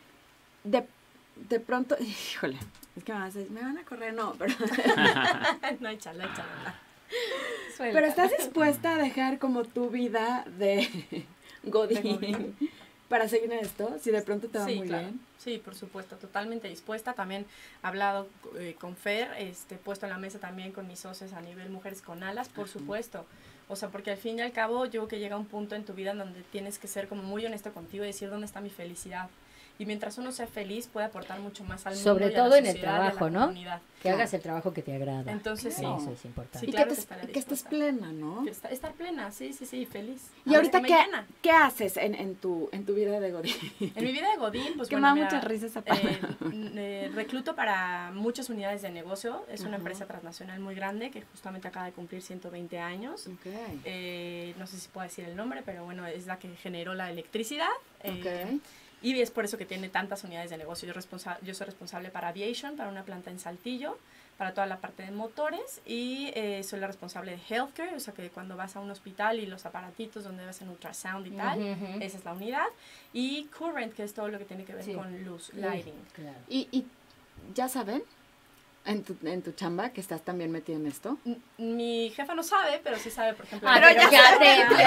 de pronto, híjole, es que me van a correr, no, pero... No, échala. Pero ¿estás dispuesta a dejar como tu vida de Godín para seguir en esto? Si de pronto te va muy claro. bien. Sí, por supuesto, totalmente dispuesta. También he hablado con Fer, puesto en la mesa también con mis socios a nivel Mujeres con Alas, por supuesto. O sea, porque al fin y al cabo yo creo que llega un punto en tu vida en donde tienes que ser como muy honesto contigo y decir dónde está mi felicidad. Y mientras uno sea feliz, puede aportar mucho más al mundo. Sobre y a la todo en el sociedad y a la trabajo, ¿no? comunidad. Que hagas el trabajo que te agrada. Entonces, sí. Eso es importante. Sí, Y claro que, que estaría que estés dispuesta. plena, ¿no? Estar plena, sí, feliz. Y ahorita, me llena. ¿qué haces en tu vida de Godín? En mi vida de Godín, pues Que bueno, me da mira, mucha risa esa palabra. recluto para muchas unidades de negocio. Es una Ajá. empresa transnacional muy grande que justamente acaba de cumplir 120 años. No sé si puedo decir el nombre, pero bueno, es la que generó la electricidad. Y es por eso que tiene tantas unidades de negocio. Yo soy responsable para Aviation, para una planta en Saltillo, para toda la parte de motores, y soy la responsable de Healthcare, o sea que cuando vas a un hospital y los aparatitos donde vas en ultrasound y tal, Ujú. esa es la unidad. Y Current, que es todo lo que tiene que ver Sí. con luz, lighting. Claro. Y ya saben, en tu chamba, que estás también metida en esto. Mi jefa no sabe, pero sí sabe, por ejemplo. Ah, pero ya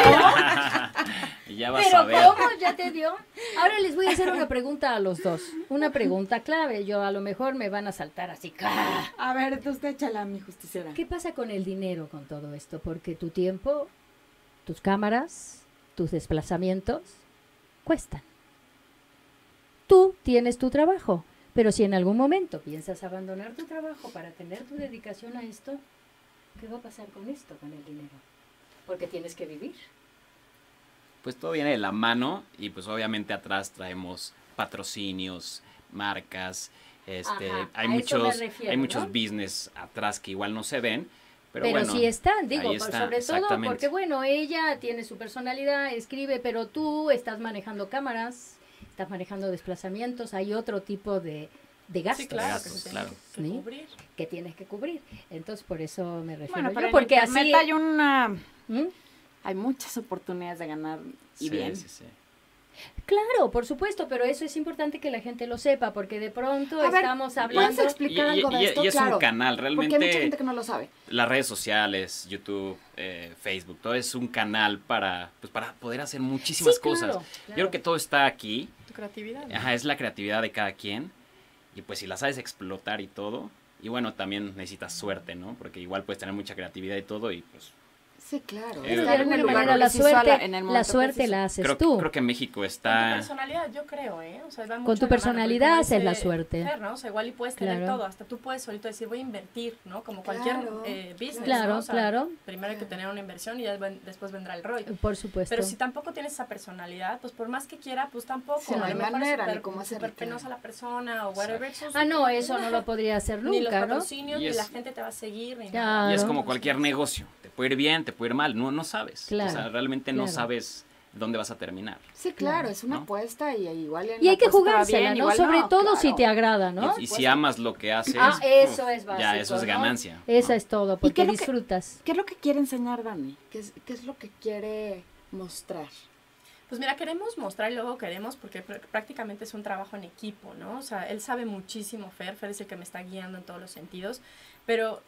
te Ya vas Pero a ver. ¿cómo? ¿Ya te dio? Ahora les voy a hacer una pregunta a los dos. Una pregunta clave. Yo a lo mejor me van a saltar así. ¡Ca! A ver, usted échala, mi justiciera. ¿Qué pasa con el dinero con todo esto? Porque tu tiempo, tus cámaras, tus desplazamientos cuestan. Tú tienes tu trabajo, pero si en algún momento piensas abandonar tu trabajo para tener tu dedicación a esto, ¿qué va a pasar con esto, con el dinero? Porque tienes que vivir. Pues todo viene de la mano y pues obviamente atrás traemos patrocinios, marcas, Ajá, hay a eso me muchos, refiero, hay muchos ¿no? business atrás que igual no se ven, pero Pero bueno, sí están, digo, ahí está, sobre todo exactamente. porque, bueno, ella tiene su personalidad, escribe, pero tú estás manejando cámaras, estás manejando desplazamientos, hay otro tipo de gastos Sí, claro, gastos, que se claro. tiene que ¿Sí? cubrir. que tienes que cubrir. Entonces, por eso me refiero Bueno, yo, pero en porque internet así... hay ¿Mm? hay muchas oportunidades de ganar y Sí, bien. sí, sí. Claro, por supuesto, pero eso es importante que la gente lo sepa, porque de pronto A ver, estamos ¿puedes hablando... explicar algo de esto? Y es Claro, un canal, Porque hay mucha realmente gente que no lo sabe. las redes sociales, YouTube, Facebook, todo es un canal para poder hacer muchísimas Sí, claro, cosas. claro. Yo creo que todo está aquí. Tu creatividad. ¿no? Ajá, es la creatividad de cada quien. Y pues si la sabes explotar y todo. Y bueno, también necesitas suerte, ¿no? Porque igual puedes tener mucha creatividad y todo y pues Sí, claro. Pero de alguna manera la suerte la haces tú. Creo que México Con tu está... personalidad, yo creo, ¿eh? O sea, va mucho Con tu de la mano, personalidad porque como haces la dice suerte. Fer, ¿no? O sea, igual y puedes tener Claro. todo, hasta tú puedes solito decir, voy a invertir, ¿no? Como cualquier Claro. business, Claro, ¿no? O sea, claro. primero hay que tener una inversión y ya después vendrá el ROI. Por supuesto. Pero si tampoco tienes esa personalidad, pues por más que quiera, pues tampoco. Sí, no a hay lo mejor manera, es ni cómo hacerle súper penosa quedar. la persona o whatever. pues, no, eso no lo podría hacer ni los nunca, ¿no? patrocinios, Y ni es- la gente te va a seguir, ni Claro. nada. Y es como cualquier negocio. Te puede ir bien, te puede ir mal. No sabes. Claro, O sea, realmente no claro. sabes dónde vas a terminar. Sí, claro, es una ¿no? apuesta y igual en Y hay la que apuesta va jugársela, bien, ¿no? igual Sobre no, todo si claro. te agrada, ¿no? Y si amas lo que haces, Eso uf, es básico, ya eso es ¿no? ganancia. Eso ¿no? es todo, ¿Y qué porque es lo que- disfrutas. ¿Qué es lo que quiere enseñar Dani? ¿Qué es lo que quiere mostrar? Pues mira, queremos mostrar y luego queremos, porque prácticamente es un trabajo en equipo, ¿no? O sea, él sabe muchísimo, Fer es el que me está guiando en todos los sentidos, pero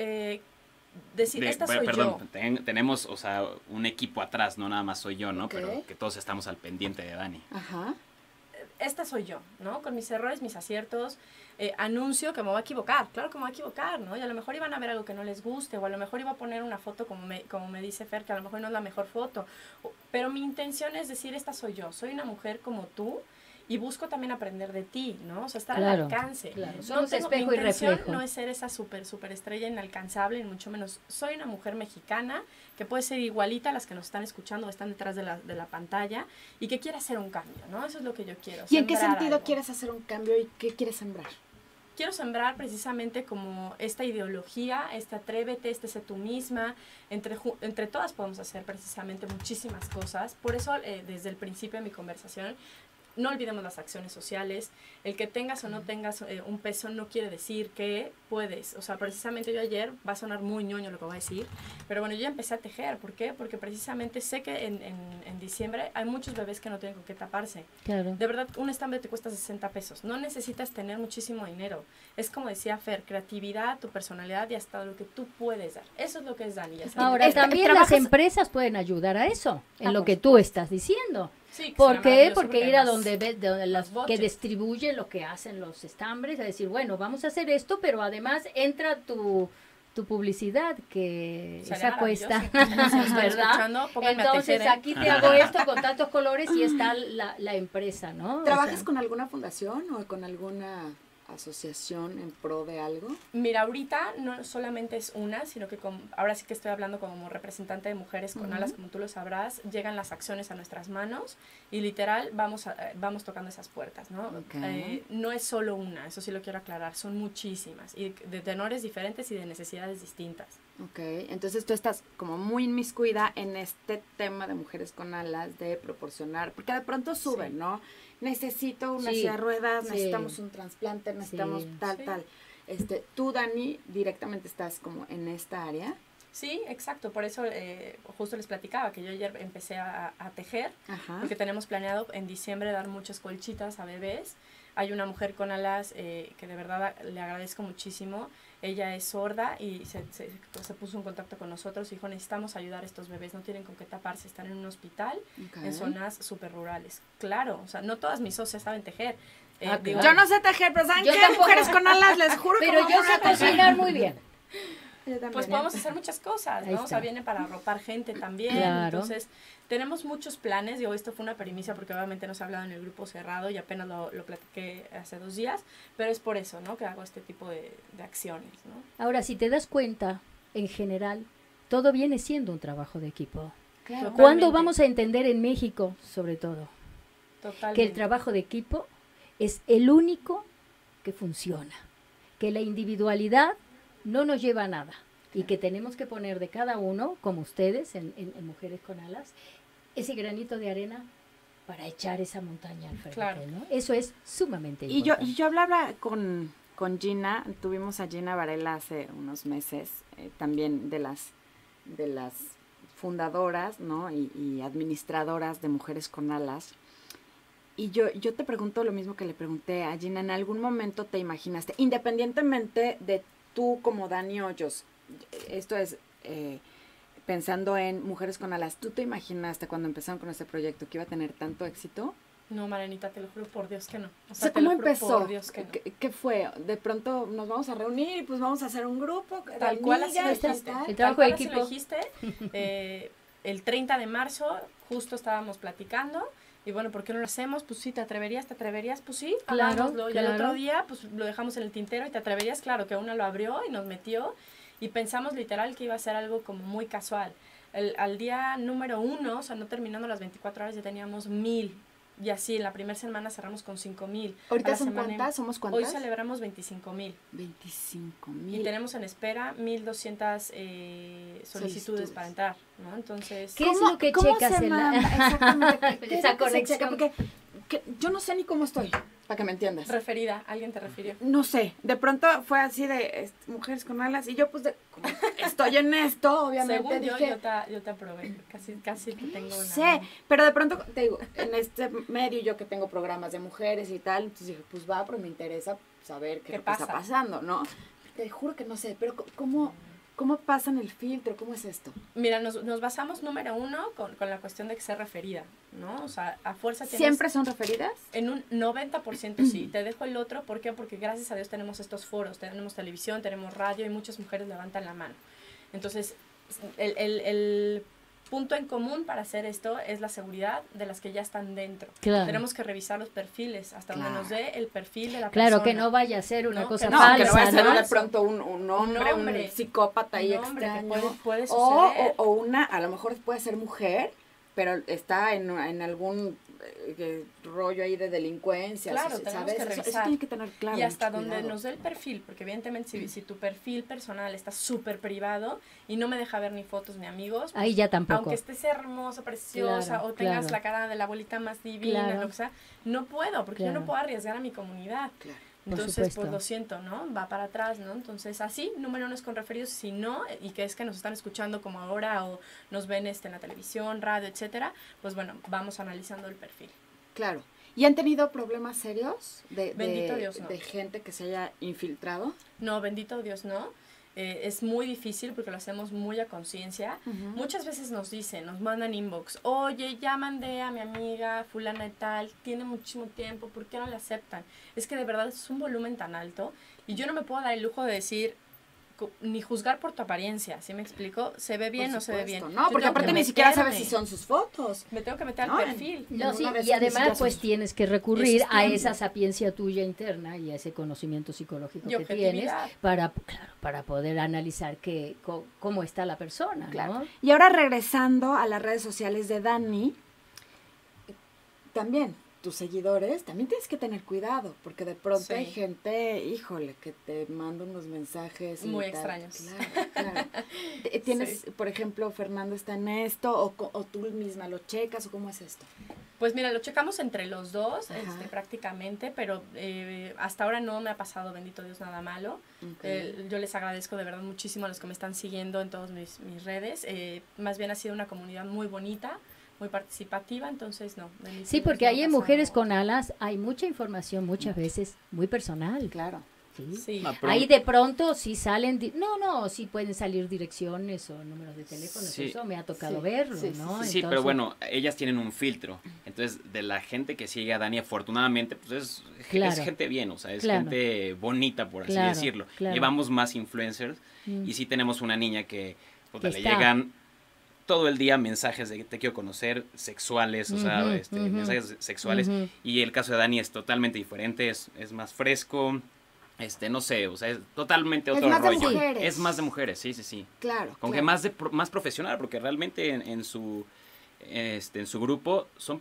decir, esta soy yo. Tenemos, o sea, un equipo atrás, no nada más soy yo, ¿no? Ok. Pero que todos estamos al pendiente de Dani. Ajá. Esta soy yo, ¿no? Con mis errores, mis aciertos, anuncio que me voy a equivocar, claro que me voy a equivocar, ¿no? Y a lo mejor iban a ver algo que no les guste, o a lo mejor iba a poner una foto como me dice Fer, que a lo mejor no es la mejor foto, pero mi intención es decir, esta soy yo, soy una mujer como tú, y busco también aprender de ti, ¿no? O sea, estar Claro, al alcance. claro. Somos espejo mi y intención reflejo. no es ser esa súper estrella inalcanzable, ni mucho menos. Soy una mujer mexicana que puede ser igualita a las que nos están escuchando o están detrás de la pantalla y que quiere hacer un cambio, ¿no? Eso es lo que yo quiero. ¿Y en qué sembrar sentido algo. quieres hacer un cambio y qué quieres sembrar? Quiero sembrar precisamente como esta ideología, este atrévete, este sé tú misma. Entre todas podemos hacer precisamente muchísimas cosas. Por eso, desde el principio de mi conversación, no olvidemos las acciones sociales. El que tengas o no tengas un peso no quiere decir que puedes. O sea, precisamente yo ayer, va a sonar muy ñoño lo que voy a decir, pero bueno, yo ya empecé a tejer. ¿Por qué? Porque precisamente sé que en diciembre hay muchos bebés que no tienen con qué taparse. Claro. De verdad, un estambre te cuesta 60 pesos. No necesitas tener muchísimo dinero. Es como decía Fer, creatividad, tu personalidad y hasta lo que tú puedes dar. Eso es lo que es Dani. ya sabes. Ahora, también las trabajas- empresas pueden ayudar a eso, en Ah, lo por que tú estás diciendo. Sí, que ¿Por será qué? maravilloso Porque ir a además donde las los que boches. distribuyen lo que hacen los estambres, a decir, bueno, vamos a hacer esto, pero además entra tu publicidad, que Sería esa cuesta, maravilloso. Si me están ¿verdad? escuchando, pónganme a Entonces tejer, ¿eh? aquí te hago esto con tantos colores y está la empresa, ¿no? O ¿Trabajas sea, con alguna fundación o con alguna asociación en pro de algo? Mira, ahorita no solamente es una, sino que ahora sí que estoy hablando como representante de Mujeres con Alas, como tú lo sabrás, llegan las acciones a nuestras manos y literal vamos tocando esas puertas, ¿no? Ok. No es solo una, eso sí lo quiero aclarar, son muchísimas y de tenores diferentes y de necesidades distintas. Ok, entonces tú estás como muy inmiscuida en este tema de Mujeres con Alas, de proporcionar, porque de pronto suben, Sí. ¿no? Necesito una Sí, silla de ruedas, sí. necesitamos un trasplante, necesitamos tal, Sí. tal. Tú, Dani, directamente estás como en esta área. Sí, exacto, por eso justo les platicaba que yo ayer empecé a tejer, Ajá. porque tenemos planeado en diciembre dar muchas colchitas a bebés. Hay una mujer con alas que de verdad le agradezco muchísimo. Ella es sorda y se puso en contacto con nosotros y dijo, necesitamos ayudar a estos bebés, no tienen con qué taparse, están en un hospital Ok. en zonas súper rurales. Claro, o sea, no todas mis socias saben tejer. Ah, Digo, Yo no sé tejer, pero ¿saben Yo qué? tampoco. Mujeres con Alas, les juro que pero yo vamos sé a tejer. cocinar muy bien. Yo también. pues podemos hacer muchas cosas, Ahí ¿no? O sea, está. viene para arropar gente también. Claro. Entonces, tenemos muchos planes. Digo, esto fue una primicia porque obviamente no se ha hablado en el grupo cerrado y apenas lo platiqué hace 2 días. Pero es por eso, ¿no? Que hago este tipo de acciones, ¿no? Ahora, si te das cuenta, en general, todo viene siendo un trabajo de equipo. Claro. Total. ¿Cuándo Totalmente. vamos a entender en México, sobre todo, Totalmente. que el trabajo de equipo es el único que funciona? Que la individualidad no nos lleva a nada y que tenemos que poner de cada uno, como ustedes en Mujeres con Alas, ese granito de arena para echar esa montaña al frente, Claro. ¿no? Eso es sumamente Y yo, importante. y yo hablaba con Gina, tuvimos a Gina Varela hace unos meses, también de las fundadoras, ¿no? y administradoras de Mujeres con Alas. Y yo te pregunto lo mismo que le pregunté a Gina, ¿en algún momento te imaginaste, independientemente de tú como Dani Hoyos, esto es pensando en Mujeres con Alas, ¿tú te imaginaste cuando empezaron con este proyecto que iba a tener tanto éxito? No, Marianita, te lo juro por Dios que no. O sea, te lo ¿cómo juro empezó? por Dios que no. ¿Qué fue? De pronto nos vamos a reunir y pues vamos a hacer un grupo. de Tal cual así lo amigas, dijiste. tal. El Tal trabajo cual de así equipo. lo dijiste. El 30 de marzo justo estábamos platicando y bueno, ¿por qué no lo hacemos? Pues sí, ¿te atreverías? Pues sí, Claro, hagámoslo. Y al claro. otro día pues lo dejamos en el tintero y ¿te atreverías? Claro, que una lo abrió y nos metió y pensamos literal que iba a ser algo como muy casual. Al día número 1, o sea, no terminando las 24 horas, ya teníamos 1000. Y así, en la primera semana cerramos con 5000. ¿Ahorita son cuántas? ¿Somos cuántas? Hoy celebramos 25,000. 25,000. Y tenemos en espera 1200 solicitudes para entrar, ¿no? Entonces, ¿Qué es lo que ¿Cómo checas se en la- manda? Exactamente. ¿Qué es Esa lo que se checa? conexión? Porque yo no sé ni cómo estoy, para que me entiendas. referida, alguien te refirió. No sé, de pronto fue así de mujeres con alas y yo pues como estoy en esto, obviamente Según yo, dije, yo te aprobé. Casi te tengo una. sé, pero de pronto te digo, en este medio yo que tengo programas de mujeres y tal, entonces dije, pues va, pero me interesa saber qué ¿Qué es lo que está pasa? pasando, ¿no? Te juro que no sé, pero ¿cómo pasan el filtro? ¿Cómo es esto? Mira, nos basamos número 1 con la cuestión de que sea referida, ¿no? O sea, a fuerza tienes... ¿Siempre son referidas? En un 90% sí. Te dejo el otro, ¿por qué? Porque gracias a Dios tenemos estos foros, tenemos televisión, tenemos radio y muchas mujeres levantan la mano. Entonces, el punto en común para hacer esto es la seguridad de las que ya están dentro. Claro. Tenemos que revisar los perfiles hasta donde nos dé el perfil de la Claro, persona. que no vaya a ser una No, cosa que No, falsa, que no vaya a ser ¿no? de pronto un hombre, un psicópata ahí Un hombre que extraño. puede O, suceder. o una, a lo mejor puede ser mujer, pero está en algún rollo ahí de delincuencia. Claro, ¿sabes? tenemos que Eso revisar. tiene que tener claro. Y hasta mucho donde cuidado. nos dé el perfil, porque evidentemente si tu perfil personal está súper privado y no me deja ver ni fotos ni amigos, Ahí ya tampoco. aunque estés hermosa, preciosa, Claro, o tengas claro. la cara de la abuelita más divina, Claro. lo que sea, no puedo, porque yo Claro. no puedo arriesgar a mi comunidad. Claro. Por Entonces, supuesto. pues lo siento, ¿no? Va para atrás, ¿no? Entonces, así, número 1 es con referidos, si no, y que es que nos están escuchando como ahora, o nos ven en la televisión, radio, etcétera, pues bueno, vamos analizando el perfil. Claro. ¿Y han tenido problemas serios Bendito Dios, no. de gente que se haya infiltrado? No, bendito Dios, no. Es muy difícil porque lo hacemos muy a conciencia. Muchas veces nos dicen, nos mandan inbox, oye, ya mandé a mi amiga fulana y tal, tiene muchísimo tiempo, ¿por qué no le aceptan? Es que de verdad es un volumen tan alto y yo no me puedo dar el lujo de decir, ni juzgar por tu apariencia, ¿sí me explico? ¿Se ve bien o no se ve bien? No, Yo porque tengo aparte que ni siquiera meterme. sabes si son sus fotos. Me tengo que meter No, al perfil. No, En sí, una de y esas ni además siquiera pues sos- tienes que recurrir Eso es a tiempo. esa sapiencia tuya interna y a ese conocimiento psicológico Y que tienes objetividad. para poder analizar cómo está la persona, Claro. ¿no? Y ahora regresando a las redes sociales de Dani, también tus seguidores, también tienes que tener cuidado, porque de pronto Sí. hay gente, híjole, que te manda unos mensajes y Muy tal. extraños. Claro, claro. ¿Tienes, por ejemplo, Fernando está en esto, o tú misma lo checas, o cómo es esto? Pues mira, lo checamos entre los dos, Ajá. prácticamente, pero hasta ahora no me ha pasado, bendito Dios, nada malo. Ok. Yo les agradezco de verdad muchísimo a los que me están siguiendo en todas mis redes. Más bien ha sido una comunidad muy bonita, muy participativa, entonces no. bendito Sí, Dios, porque no ha ahí en pasado. Mujeres con Alas hay mucha información, muchas veces muy personal. Claro. ¿sí? Sí. No, pero- Ahí de pronto sí salen, sí pueden salir direcciones o números de teléfono, Sí. eso me ha tocado Sí, verlo, sí, sí, ¿no? Sí, pero Entonces, bueno, ellas tienen un filtro. Entonces, de la gente que sigue a Dani, afortunadamente, pues Claro. es gente bien, o sea, es Claro. gente bonita, por así Claro, decirlo. claro. Llevamos más influencers Mm. y sí tenemos una niña que Que le está. llegan todo el día mensajes de que te quiero conocer, sexuales, o sea, Ujú, ujú. mensajes sexuales. Ujú. Y el caso de Dani es totalmente diferente, es más fresco, no sé, o sea, es totalmente Es otro más de rollo. mujeres. Es más de mujeres, sí, sí, sí. Claro. Con que claro. más profesional, porque realmente en su grupo son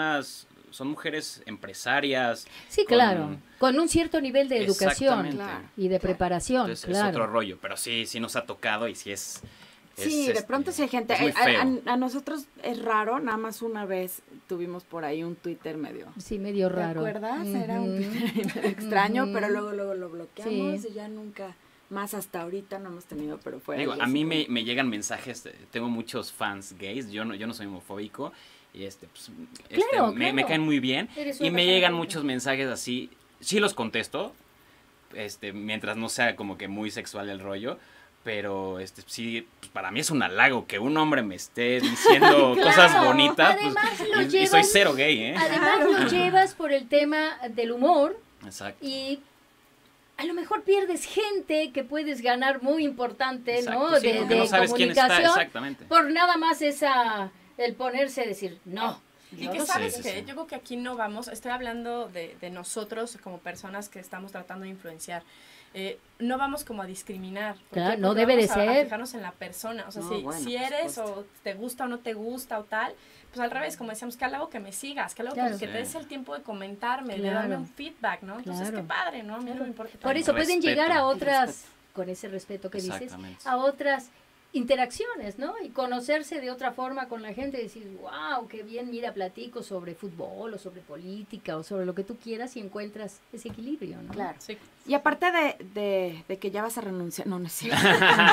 mujeres empresarias. Sí, claro, con un cierto nivel de educación Exactamente. Claro. y de Claro. preparación, Entonces claro. es otro rollo, pero sí nos ha tocado y sí es... Sí, de pronto sí hay gente. es muy feo. A nosotros es raro, nada más una vez tuvimos por ahí un Twitter medio. Sí, medio ¿Te raro. acuerdas? Era un Ujú. Twitter medio extraño, Ujú. pero luego lo bloqueamos Sí. y ya nunca más hasta ahorita no hemos tenido, pero fue Digo, ahí a mí así me llegan mensajes, tengo muchos fans gays, yo no soy homofóbico y pues, Claro, me claro. caen muy bien Eres una y me persona llegan bonita. muchos mensajes así, sí los contesto, mientras no sea como que muy sexual el rollo, pero sí, pues, para mí es un halago que un hombre me esté diciendo cosas bonitas, además pues, lo y llevas- soy cero gay, ¿eh? Además lo llevas por el tema del humor Exacto. y a lo mejor pierdes gente que puedes ganar muy importante, Exacto, ¿no? sí, de porque no sabes quién está, comunicación, exactamente. por nada más el ponerse a decir, no. Y yo que no sabes Sí, que sí, sí. yo creo que aquí no vamos, estoy hablando de nosotros como personas que estamos tratando de influenciar. No vamos como a discriminar. ¿Por Claro, qué? no Porque debe de vamos a ser. fijarnos en la persona. O sea, No, si, bueno, si por eres supuesto. o te gusta o no te gusta o tal, pues al revés, como decíamos, que halago que me sigas, que halago Claro. que te Sí. des el tiempo de comentarme, de Claro. darme un feedback, ¿no? Entonces, Claro. qué padre, ¿no? A mí no me importa. Por tanto. eso pueden Respeto. llegar a El otras, con ese respeto que dices, Exactamente. a otras interacciones, ¿no? Y conocerse de otra forma con la gente y decir, wow, qué bien, mira, platico sobre fútbol o sobre política o sobre lo que tú quieras y encuentras ese equilibrio, ¿no? Claro. Sí. Y aparte de que ya vas a renunciar, no, no es cierto.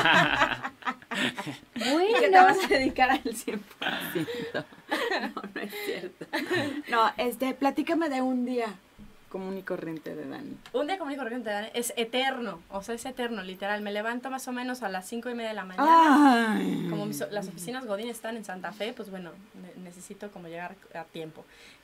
Que te Bueno, vas a dedicar al 100%. No, no es cierto. No, platícame de un día común y corriente de Dani. Un día común y corriente, Dani, es eterno, o sea, es eterno, literal. Me levanto más o menos a las 5:30 de la mañana. Ay. Como las oficinas Godín están en Santa Fe, pues bueno, necesito como llegar a tiempo.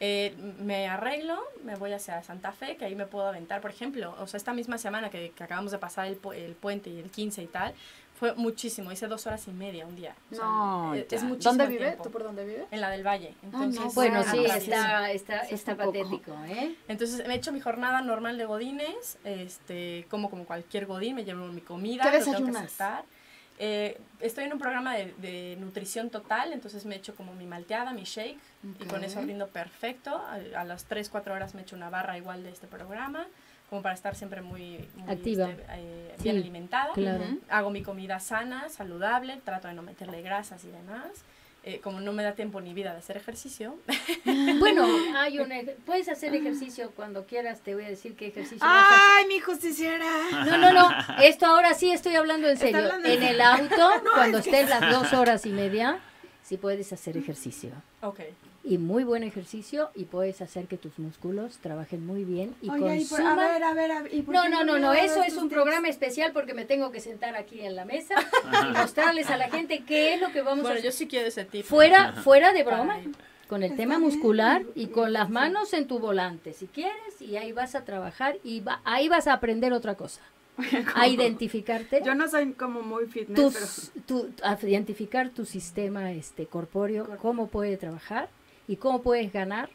Me arreglo, me voy hacia Santa Fe, que ahí me puedo aventar, por ejemplo, o sea, esta misma semana que acabamos de pasar el puente y el 15 y tal, fue muchísimo, hice 2 horas y media un día. O sea, No, es ya. muchísimo ¿Dónde vive? tiempo. ¿Tú por dónde vives? En la del Valle. Entonces, no, bueno, sí, atravieso. está un poco. patético, ¿eh? Entonces me he hecho mi jornada normal de godines, como cualquier godín, me llevo mi comida, ¿Qué lo tengo que desayunas? aceptar. Estoy en un programa de nutrición total, entonces me he hecho como mi malteada, mi shake, y con eso Ok. rindo perfecto. A las 3-4 horas me he hecho una barra igual de este programa, como para estar siempre muy Activa. bien Sí, alimentada. claro. Hago mi comida sana, saludable, trato de no meterle grasas y demás. Como no me da tiempo ni vida de hacer ejercicio, Bueno, puedes hacer ejercicio cuando quieras, te voy a decir qué ejercicio vas a hacer. ¡Ay, mi justiciera! No, esto ahora sí estoy hablando en Está serio. hablando En en el auto, cuando estés las 2 horas y media, sí puedes hacer ejercicio. ok. Y muy buen ejercicio y puedes hacer que tus músculos trabajen muy bien y Oye, consuman. a ver, ¿y por No, qué no, me das eso es estos un tips? programa especial porque me tengo que sentar aquí en la mesa y mostrarles a la gente qué es lo que vamos a Bueno, hacer. yo sí quiero ese tip. Fuera de broma, Ay. con el Está tema bien. muscular y con las manos en tu volante, si quieres, y ahí vas a trabajar y ahí vas a aprender otra cosa, a identificarte, Yo no soy como muy fitness, a identificar tu sistema corpóreo, cómo puede trabajar y cómo puedes ganar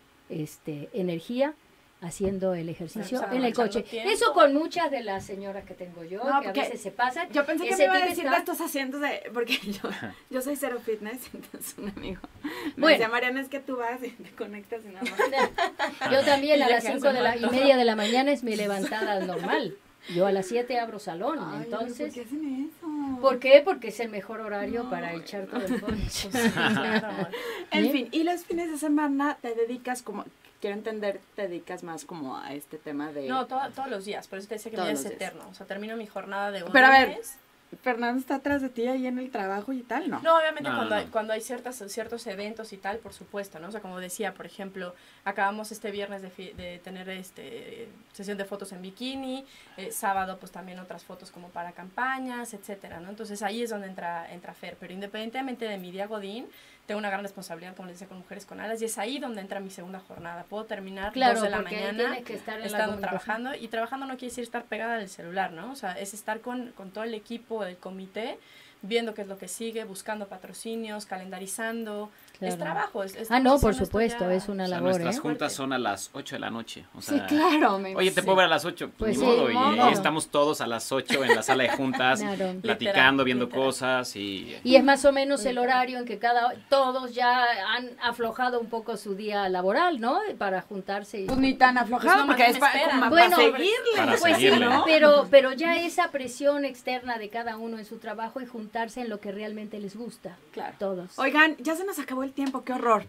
energía haciendo el ejercicio O sea, en el aprovechando coche. tiempo. Eso con muchas de las señoras que tengo yo, No, que a porque veces se pasan. yo pensé que Ese me iba a tip decir está- de estos asientos porque yo soy cero fitness, entonces un amigo me Bueno. decía, Mariana, es que tú vas y te conectas y nada más. Yo también Y a ya las que 5 hace y rato. media de la mañana es mi levantada normal. Yo a las 7 abro salón, Ay, entonces... ¿por qué hacen eso? ¿Por qué? Porque es el mejor horario para echar todo el ponche. Claro, amor. En ¿Bien? fin, y los fines de semana te dedicas como, quiero entender, te dedicas más como a este tema de... No, todos los días, por eso te decía que mi Todos día los es días. eterno. O sea, termino mi jornada de Pero a ver, godines. Fernando está atrás de ti ahí en el trabajo y tal, ¿no? No, obviamente No, cuando, no. Hay, cuando hay ciertos eventos y tal, por supuesto, ¿no? O sea, como decía, por ejemplo, acabamos este viernes de tener sesión de fotos en bikini, sábado pues también otras fotos como para campañas, etcétera, ¿no? Entonces ahí es donde entra Fer, pero independientemente de mi día godín, tengo una gran responsabilidad, como les decía, con Mujeres con Alas, y es ahí donde entra mi segunda jornada. Puedo terminar Claro, 2 de la porque ahí mañana tienes que estar en la estando comunicación. trabajando, y trabajando no quiere decir estar pegada al celular, ¿no? O sea, es estar con todo el equipo del comité, viendo qué es lo que sigue, buscando patrocinios, calendarizando. Claro. Es trabajo. No, por haciendo esto supuesto, ya- es una O sea, labor, nuestras ¿eh? juntas son a las 8 de la noche. O sea, Sí, claro. Me Oye, te puedo ver a las 8. Pues Pues sí, ni modo. Y modo. ahí estamos todos a las 8 en la sala de juntas, Claro. platicando, Literal, viendo literal. cosas y... Y es más o menos el horario en que todos ya han aflojado un poco su día laboral, ¿no? Para juntarse y... Pues ni tan aflojado, Pues no, porque más es me para, esperan. como Bueno, para seguirle. Para Pues sí, seguirle. ¿no? pero ya esa presión externa de cada uno en su trabajo y juntarse en lo que realmente les gusta. Claro. Todos. Oigan, ya se nos acabó el tiempo, qué horror.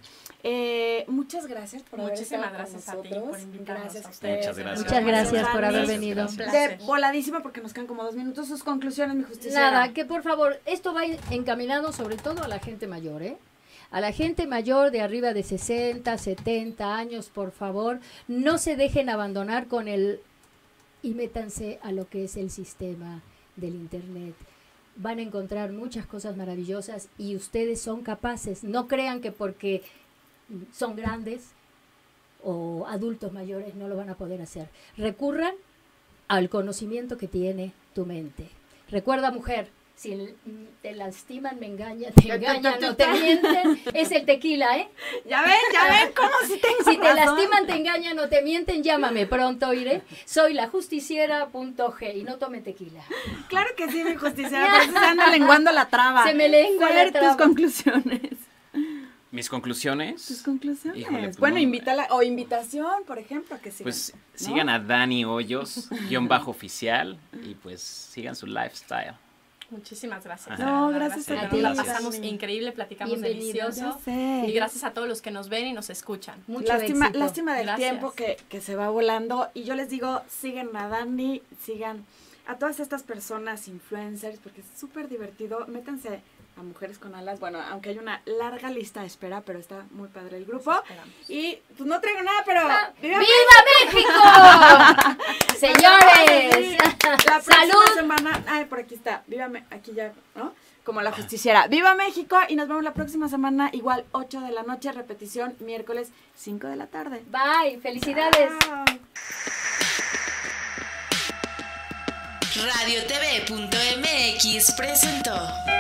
Muchas gracias por haber Muchísimas estado con gracias a ti nosotros. por invitarnos. Gracias a a ustedes. Muchas gracias. Muchas gracias por haber Dani. venido. Un De placer. voladísima porque nos quedan como 2 minutos. Sus conclusiones, mi justicia. Nada, que por favor, esto va encaminado sobre todo a la gente mayor, ¿eh? A la gente mayor de arriba de 60, 70 años, por favor, no se dejen abandonar con y métanse a lo que es el sistema del Internet. van a encontrar muchas cosas maravillosas y ustedes son capaces. No crean que porque son grandes o adultos mayores no lo van a poder hacer. Recurran al conocimiento que tiene tu mente. Recuerda, mujer, si te lastiman, me engañan, te engañan, no te mienten, es el tequila, ¿eh? Ya ven, cómo si tengo Si te razón. lastiman, te engañan o te mienten, llámame pronto, iré. Soy lajusticiera.g y no tome tequila. Claro que sí, mi justiciera, por eso se anda lenguando la traba. Se me lengua la ¿Cuáles traba. tus conclusiones? Mis conclusiones. Tus conclusiones. Híjole, pues bueno, no. invítala, o invitación, por ejemplo, que sigan. Pues ¿no? sigan a Dani Hoyos, _oficial, y pues sigan su lifestyle. Muchísimas gracias. Ajá. No, De verdad, gracias de a verdad, ti. la pasamos increíble, platicamos Bienvenidos. delicioso. Ya sé. Y gracias a todos los que nos ven y nos escuchan. Mucho Lástima, éxito. lástima del Gracias. tiempo que se va volando. Y yo les digo, sigan a Dani, sigan a todas estas personas, influencers, porque es súper divertido. Métanse a Mujeres con Alas. Bueno, aunque hay una larga lista de espera, pero está muy padre el grupo. Esperamos. Y pues no traigo nada, pero... ¡Viva México! Señores, La próxima salud. semana... Ay, por aquí está. Vívame, aquí ya, ¿no? Como la justiciera. ¡Viva México! Y nos vemos la próxima semana, igual 8 de la noche, repetición, miércoles 5 de la tarde. Bye, felicidades. Chao. Radiotv.mx presentó